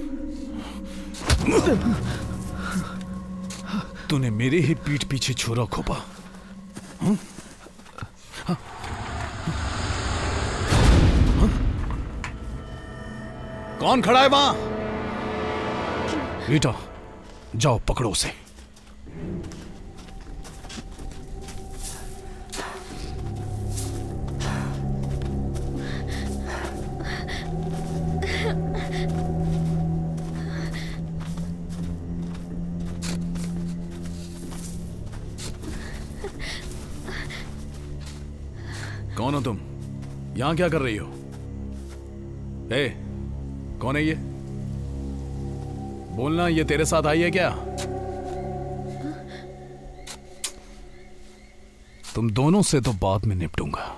S6: तूने मेरे ही पीठ पीछे छुरा खोपा। कौन खड़ा है वहां? बेटा जाओ पकड़ो उसे। कौन हो तुम? यहां क्या कर रही हो? कौन है ये? बोलना, ये तेरे साथ आई है क्या? तुम दोनों से तो बाद में निपटूंगा।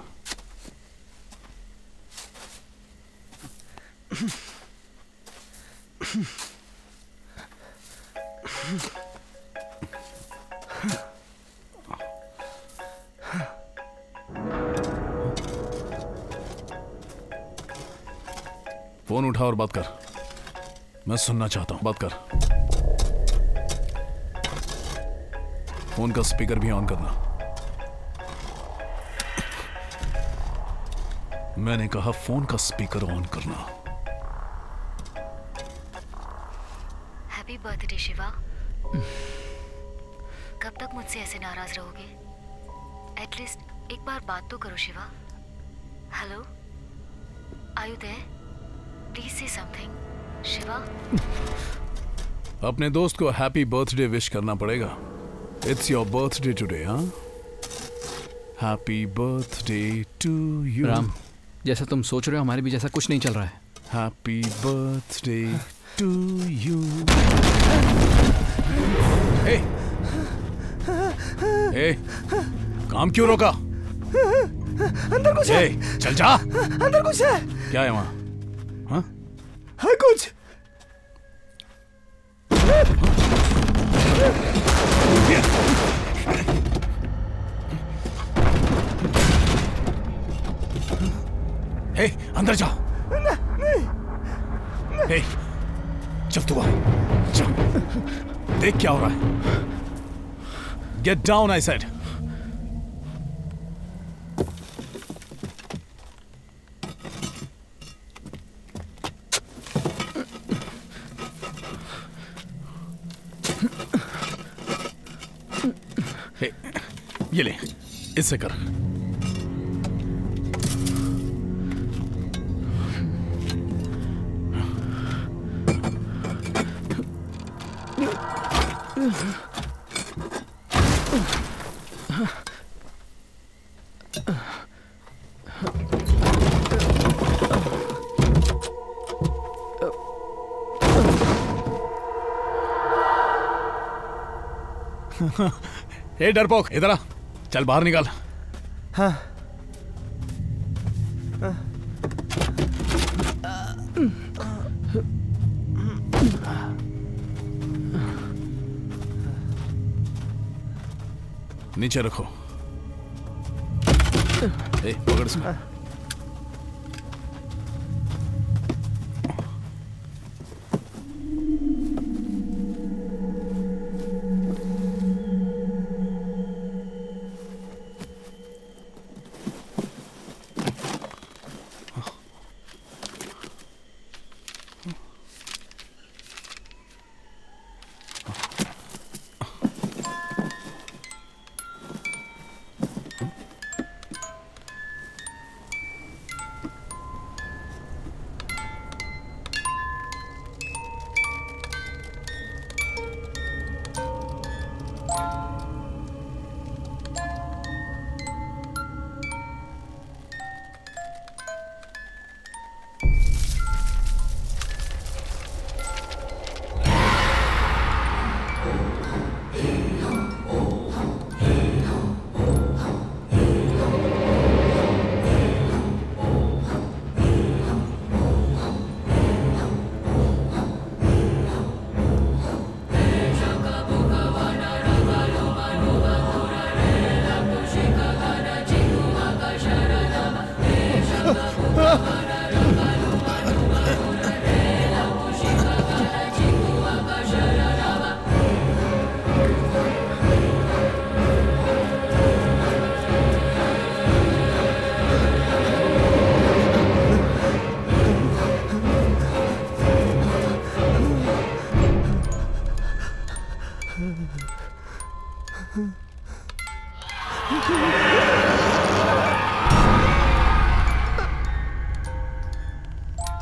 S6: फोन उठा और बात कर। मैं सुनना चाहता हूं, बात कर। फोन का स्पीकर भी ऑन करना। मैंने कहा फोन का स्पीकर ऑन करना।
S9: Happy birthday Shiva. कब तक मुझसे ऐसे नाराज रहोगे? एटलीस्ट एक बार बात तो करो Shiva. Hello, are you there? Please say something Shiva.
S6: अपने दोस्त को हैप्पी बर्थडे विश करना पड़ेगा। इट्स योर बर्थडे टुडे, हाँ? Happy birthday to you.
S1: Ram, जैसा तुम सोच रहे हो हमारे भी जैसा कुछ नहीं चल रहा है।
S6: Happy birthday to you. ए, काम क्यों रोका?
S15: अंदर कुछ है।
S6: चल जा।
S15: अंदर कुछ है।
S6: क्या है वहां? हाँ?
S15: है कुछ।
S6: अंदर जा। नहीं। चल तू आ। देख क्या हो रहा है। Get down I said. ये ले, इससे कर। हे डरपोक, इधर आ। चल बाहर निकाल।
S11: हाँ।
S6: नीचे रखो। पकड़ इसको।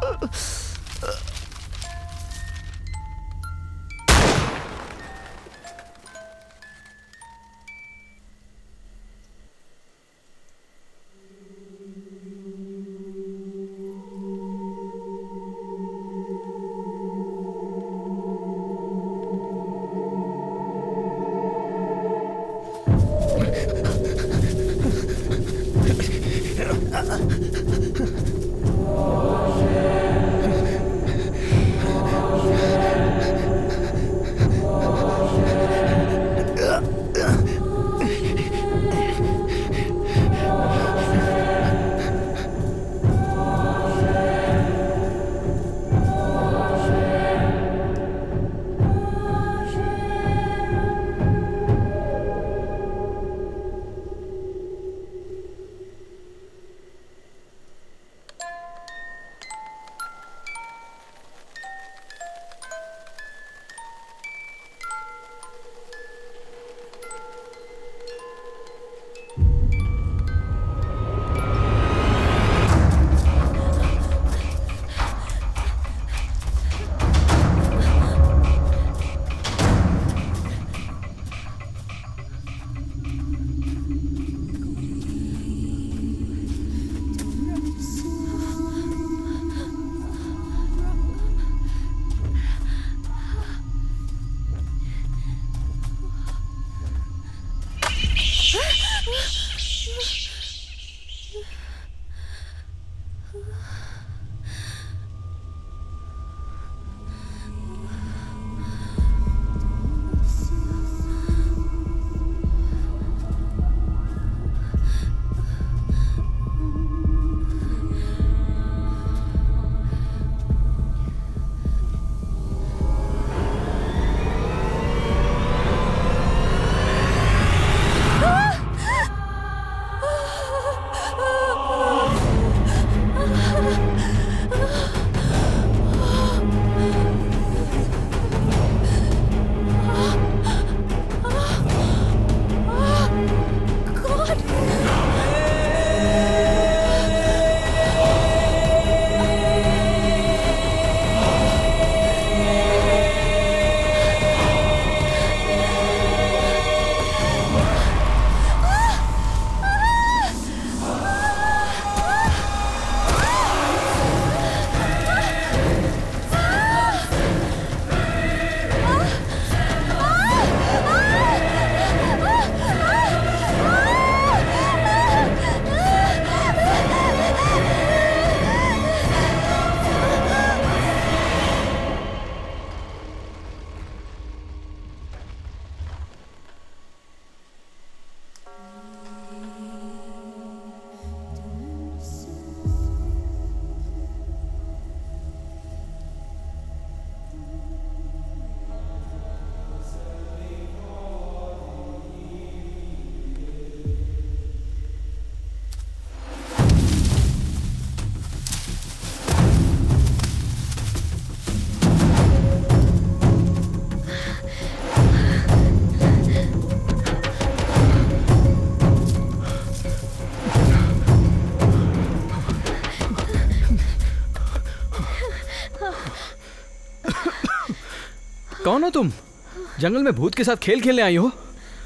S1: कौन हो तुम? जंगल में भूत के साथ खेल खेलने आई हो?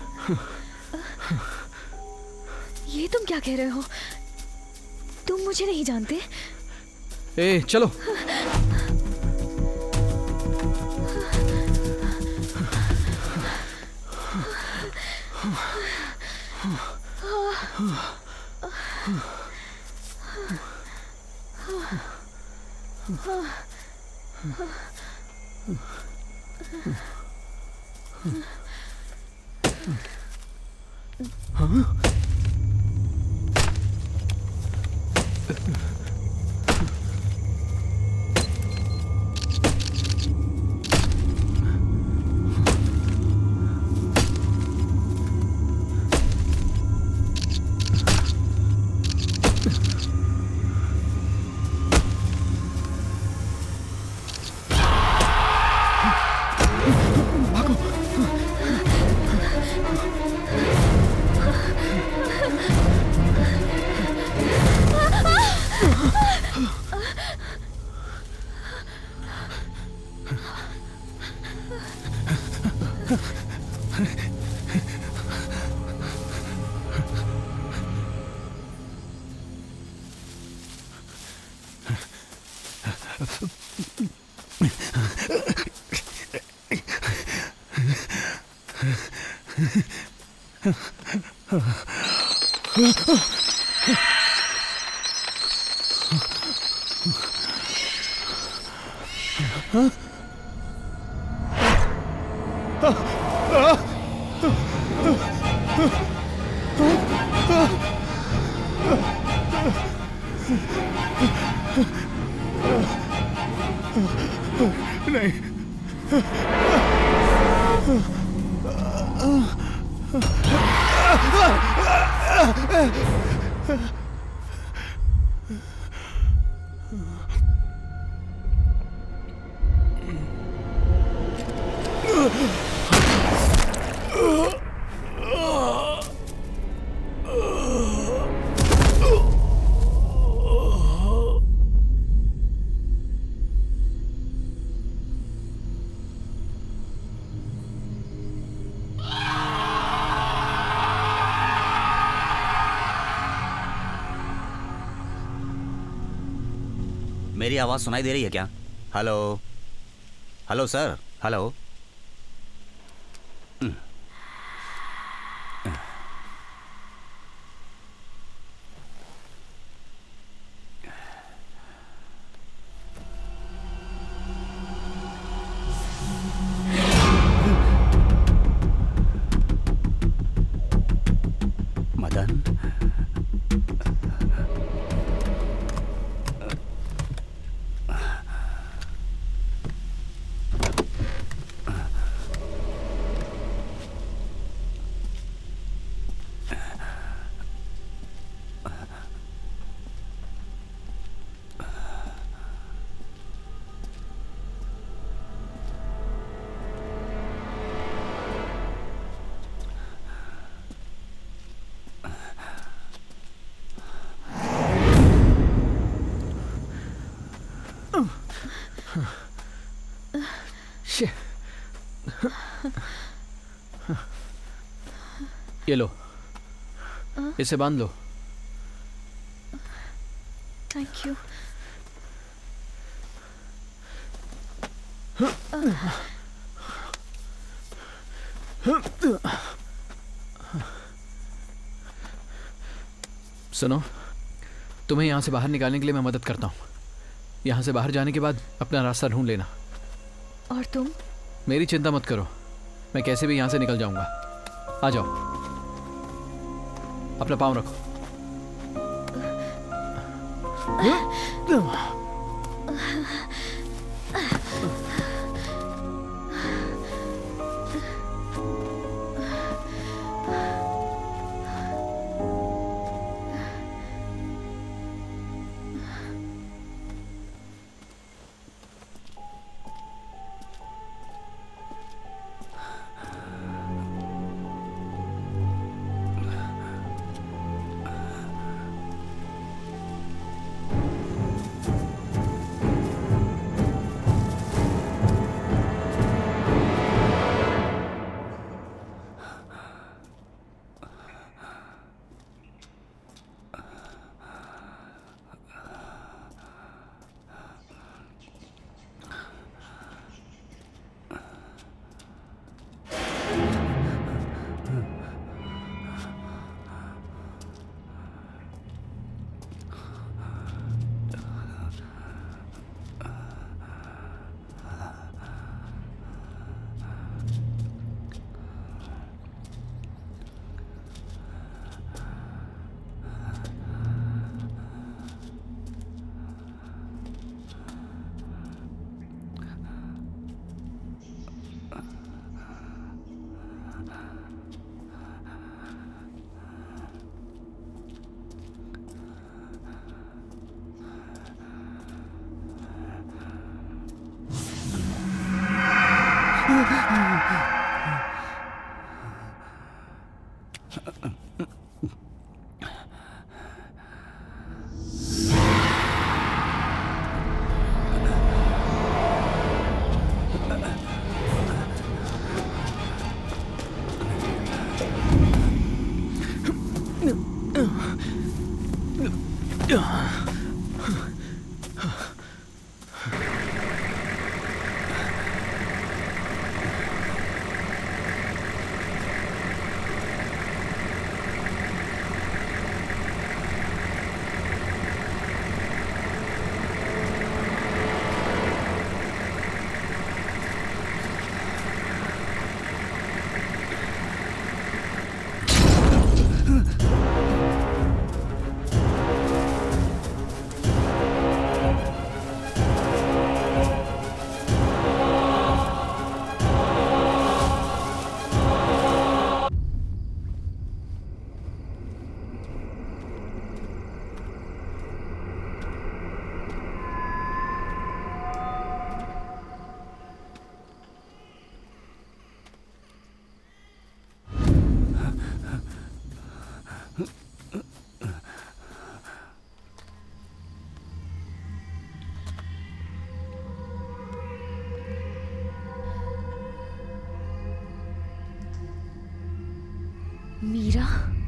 S9: ये तुम क्या कह रहे हो? तुम मुझे नहीं जानते?
S1: ए, चलो।
S13: मेरी आवाज सुनाई दे रही है क्या? Hello hello sir, hello. Madan,
S1: ये लो, इसे बांध लो।
S10: Thank you.
S1: सुनो, तुम्हें यहाँ से बाहर निकालने के लिए मैं मदद करता हूँ। यहाँ से बाहर जाने के बाद अपना रास्ता ढूंढ लेना।
S10: और तुम?
S1: मेरी चिंता मत करो, मैं कैसे भी यहाँ से निकल जाऊंगा। आ जाओ, अपना पाँव रखो।
S9: मीरा,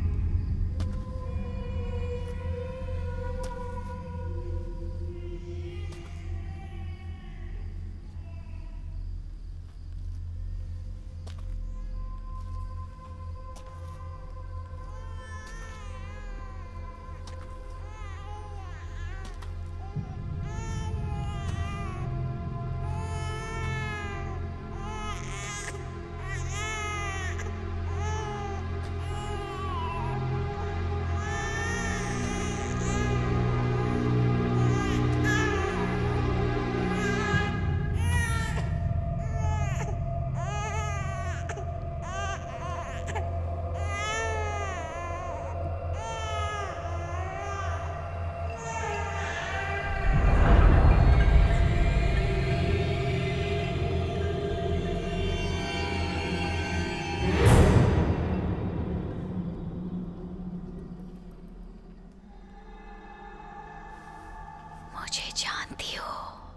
S9: मुझे जानती हो,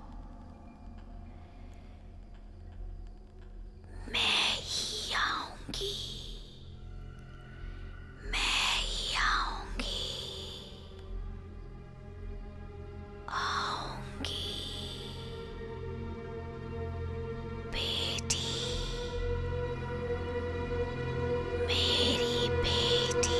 S9: मैं ही आऊंगी, मैं ही आऊंगी, आऊंगी बेटी, मेरी बेटी।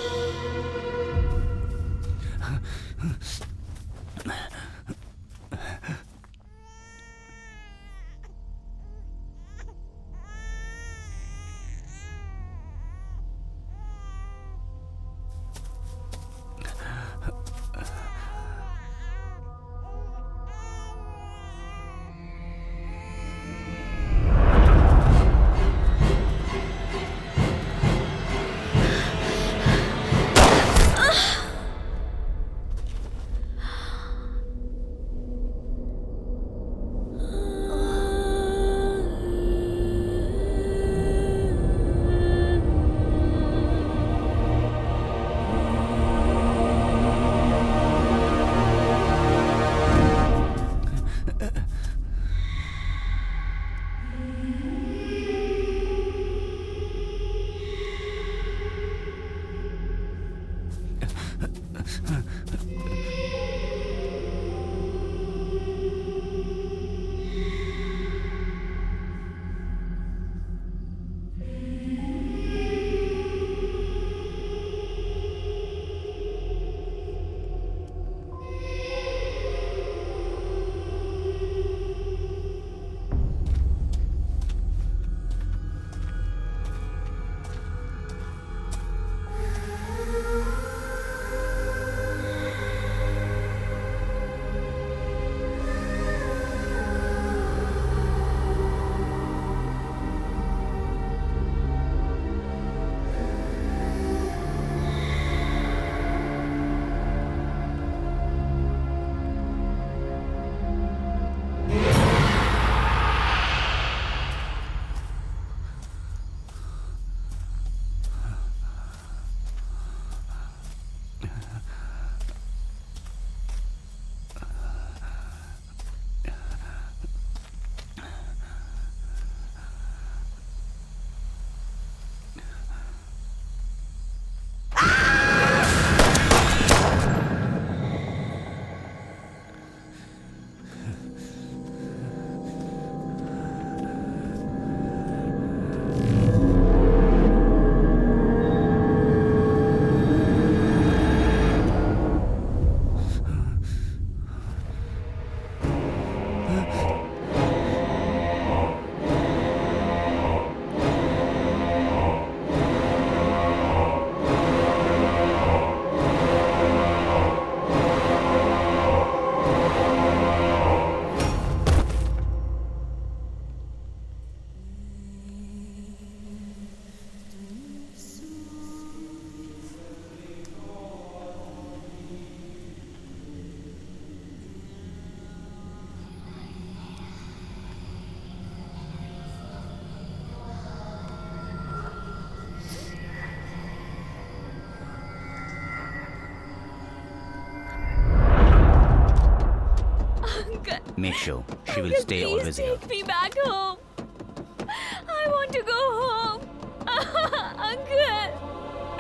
S13: Make sure she will stay
S3: Please
S13: always here.
S3: take me back home. I want to go home. Uncle.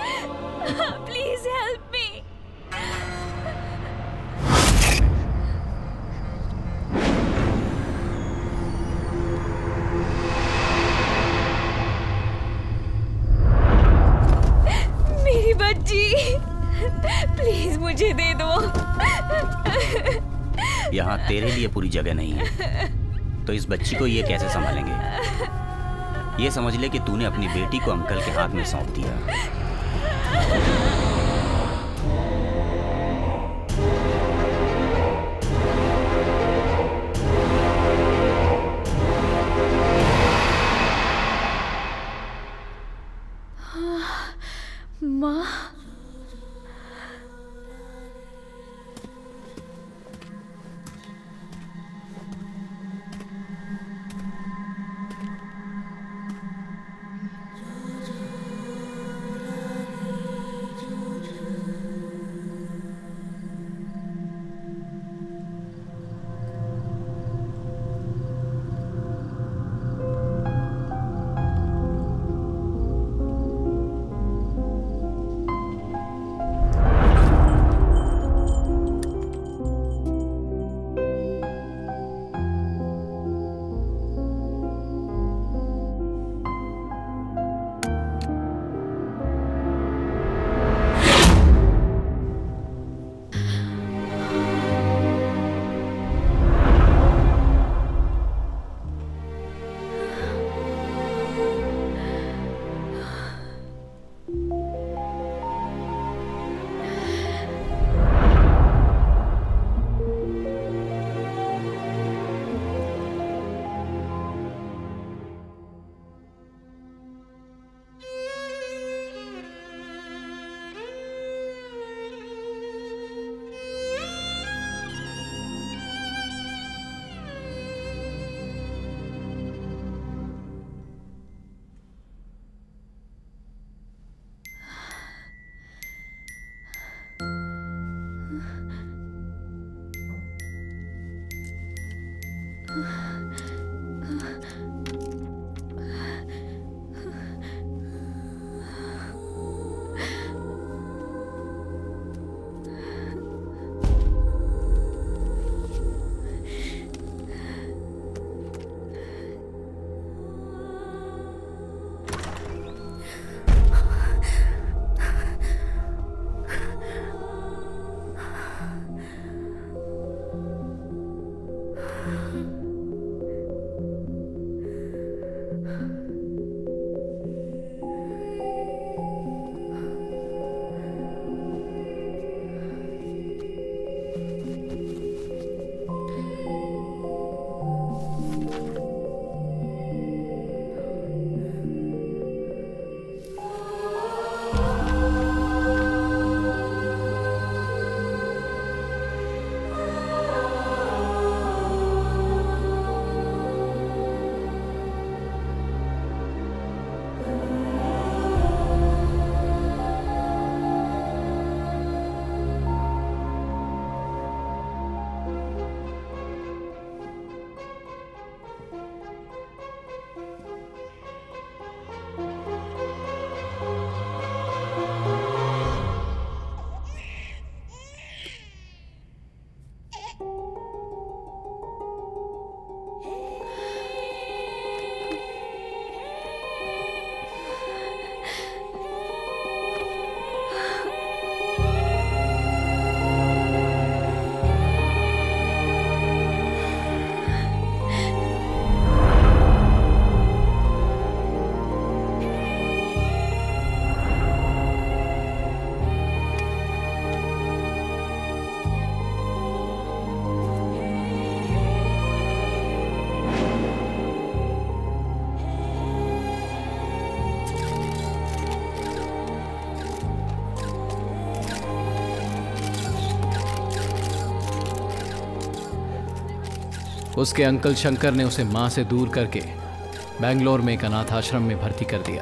S3: Please help me. मेरी बच्ची, प्लीज मुझे दे दो।
S13: यहाँ तेरे लिए पूरी जगह नहीं है, तो इस बच्ची को ये कैसे संभालेंगे? ये समझ ले कि तूने अपनी बेटी को अंकल के हाथ में सौंप दिया।
S3: माँ,
S1: उसके अंकल शंकर ने उसे मां से दूर करके बेंगलोर में एक अनाथ आश्रम में भर्ती कर दिया।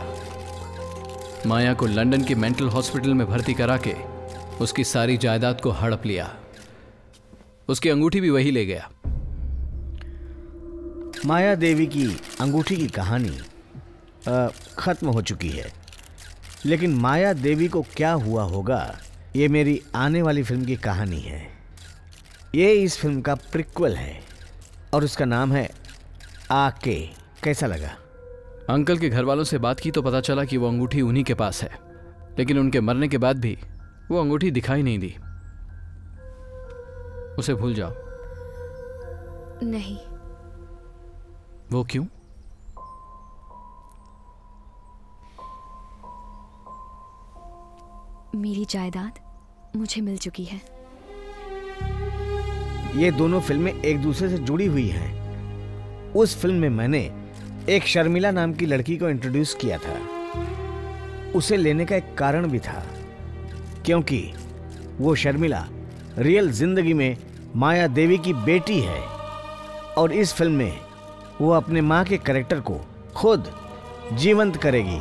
S1: माया को लंदन के मेंटल हॉस्पिटल में भर्ती करा के उसकी सारी जायदाद को हड़प लिया। उसकी अंगूठी भी वही ले गया।
S8: माया देवी की अंगूठी की कहानी खत्म हो चुकी है। लेकिन माया देवी को क्या हुआ होगा, ये मेरी आने वाली फिल्म की कहानी है। ये इस फिल्म का प्रिक्वल है और उसका नाम है आके। कैसा लगा?
S1: अंकल के घर वालों से बात की तो पता चला कि वो अंगूठी उन्हीं के पास है, लेकिन उनके मरने के बाद भी वो अंगूठी दिखाई नहीं दी। उसे भूल जाओ।
S3: नहीं।
S1: वो क्यों?
S9: मेरी जायदाद मुझे मिल चुकी है।
S8: ये दोनों फिल्में एक दूसरे से जुड़ी हुई हैं। उस फिल्म में मैंने एक शर्मिला नाम की लड़की को इंट्रोड्यूस किया था। उसे लेने का एक कारण भी था, क्योंकि वो शर्मिला रियल जिंदगी में माया देवी की बेटी है और इस फिल्म में वो अपने माँ के कैरेक्टर को खुद जीवंत करेगी।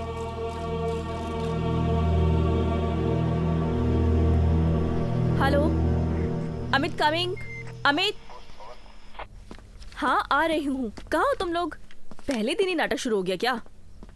S3: Hello, Amit coming. अमित, हाँ आ रही हूँ। कहाँ हो तुम लोग? पहले दिन ही नाटक शुरू हो गया क्या?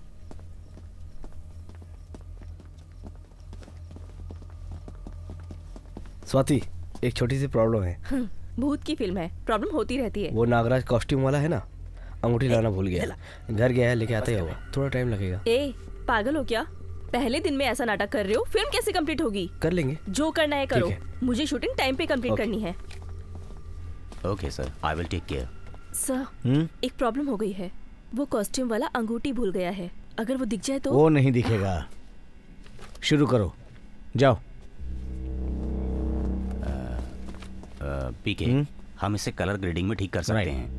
S16: स्वाति, एक छोटी सी प्रॉब्लम है।
S3: भूत की फिल्म है, प्रॉब्लम होती रहती है।
S16: वो नागराज कॉस्ट्यूम वाला है ना, अंगूठी लाना भूल गया। घर गया है, लेके आता ही होगा, थोड़ा टाइम लगेगा।
S3: ए, पागल हो क्या? पहले दिन में ऐसा नाटक कर रहे हो, फिल्म कैसे कंप्लीट होगी?
S16: कर लेंगे,
S3: जो करना है करो। मुझे शूटिंग टाइम पे कंप्लीट करनी है।
S13: Okay sir, I will take care.
S3: Sir, एक प्रॉब्लम हो गई है। वो कॉस्ट्यूम वाला अंगूठी भूल गया है। अगर वो दिख जाए तो?
S8: वो नहीं दिखेगा। शुरू करो, जाओ।
S13: पीके, हम इसे कलर ग्रेडिंग में ठीक कर सकते हैं।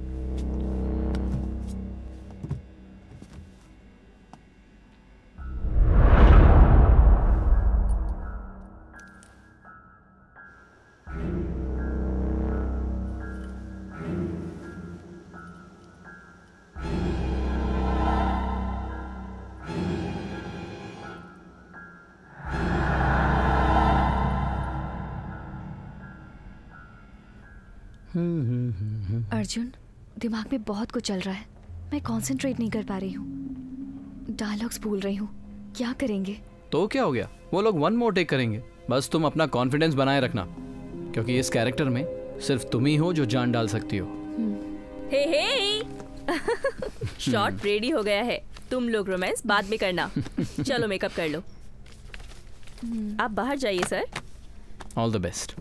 S9: अर्जुन, दिमाग में बहुत कुछ चल रहा है। मैं कंसंट्रेट नहीं कर पा रही हूँ। डायलॉग्स भूल रही हूँ। क्या करेंगे?
S1: तो क्या हो गया, वो लोग वन मोर टेक करेंगे। बस तुम अपना कॉन्फिडेंस बनाए रखना, क्योंकि इस कैरेक्टर में सिर्फ तुम ही हो जो जान डाल सकती हो।
S3: हे हे, शॉट रेडी हो गया है। तुम लोग रोमांस बाद में करना। चलो मेकअप कर लो। आप बाहर जाइए sir.
S1: All the best.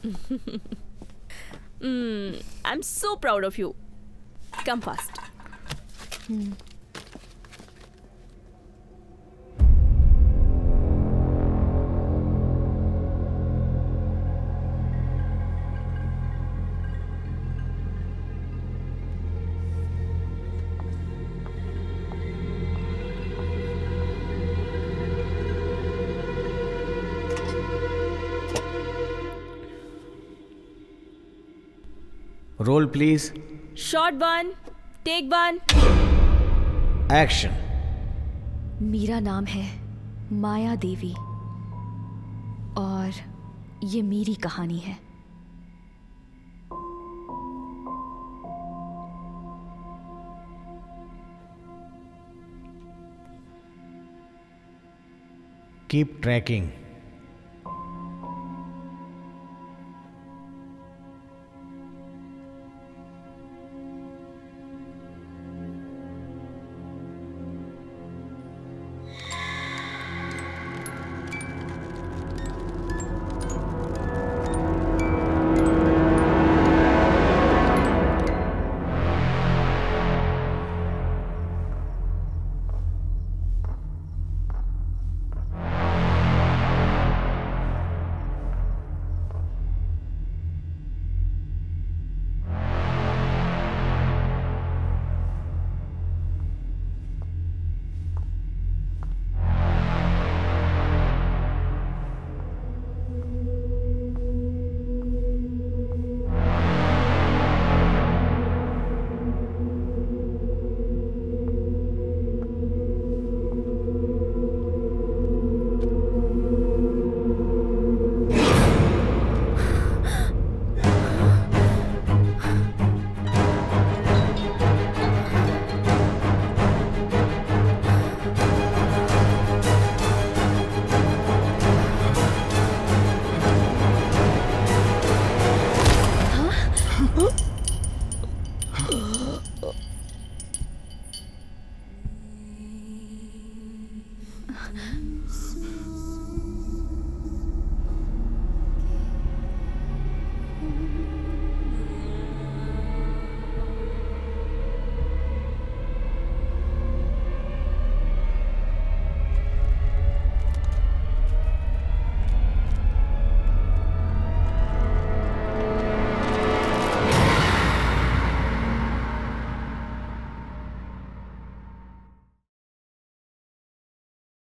S3: I'm so proud of you. Come fast.
S8: Roll please.
S3: Shot 1, take 1,
S8: action.
S9: मेरा नाम है माया देवी और ये मेरी कहानी है।
S8: Keep trekking.
S16: ओ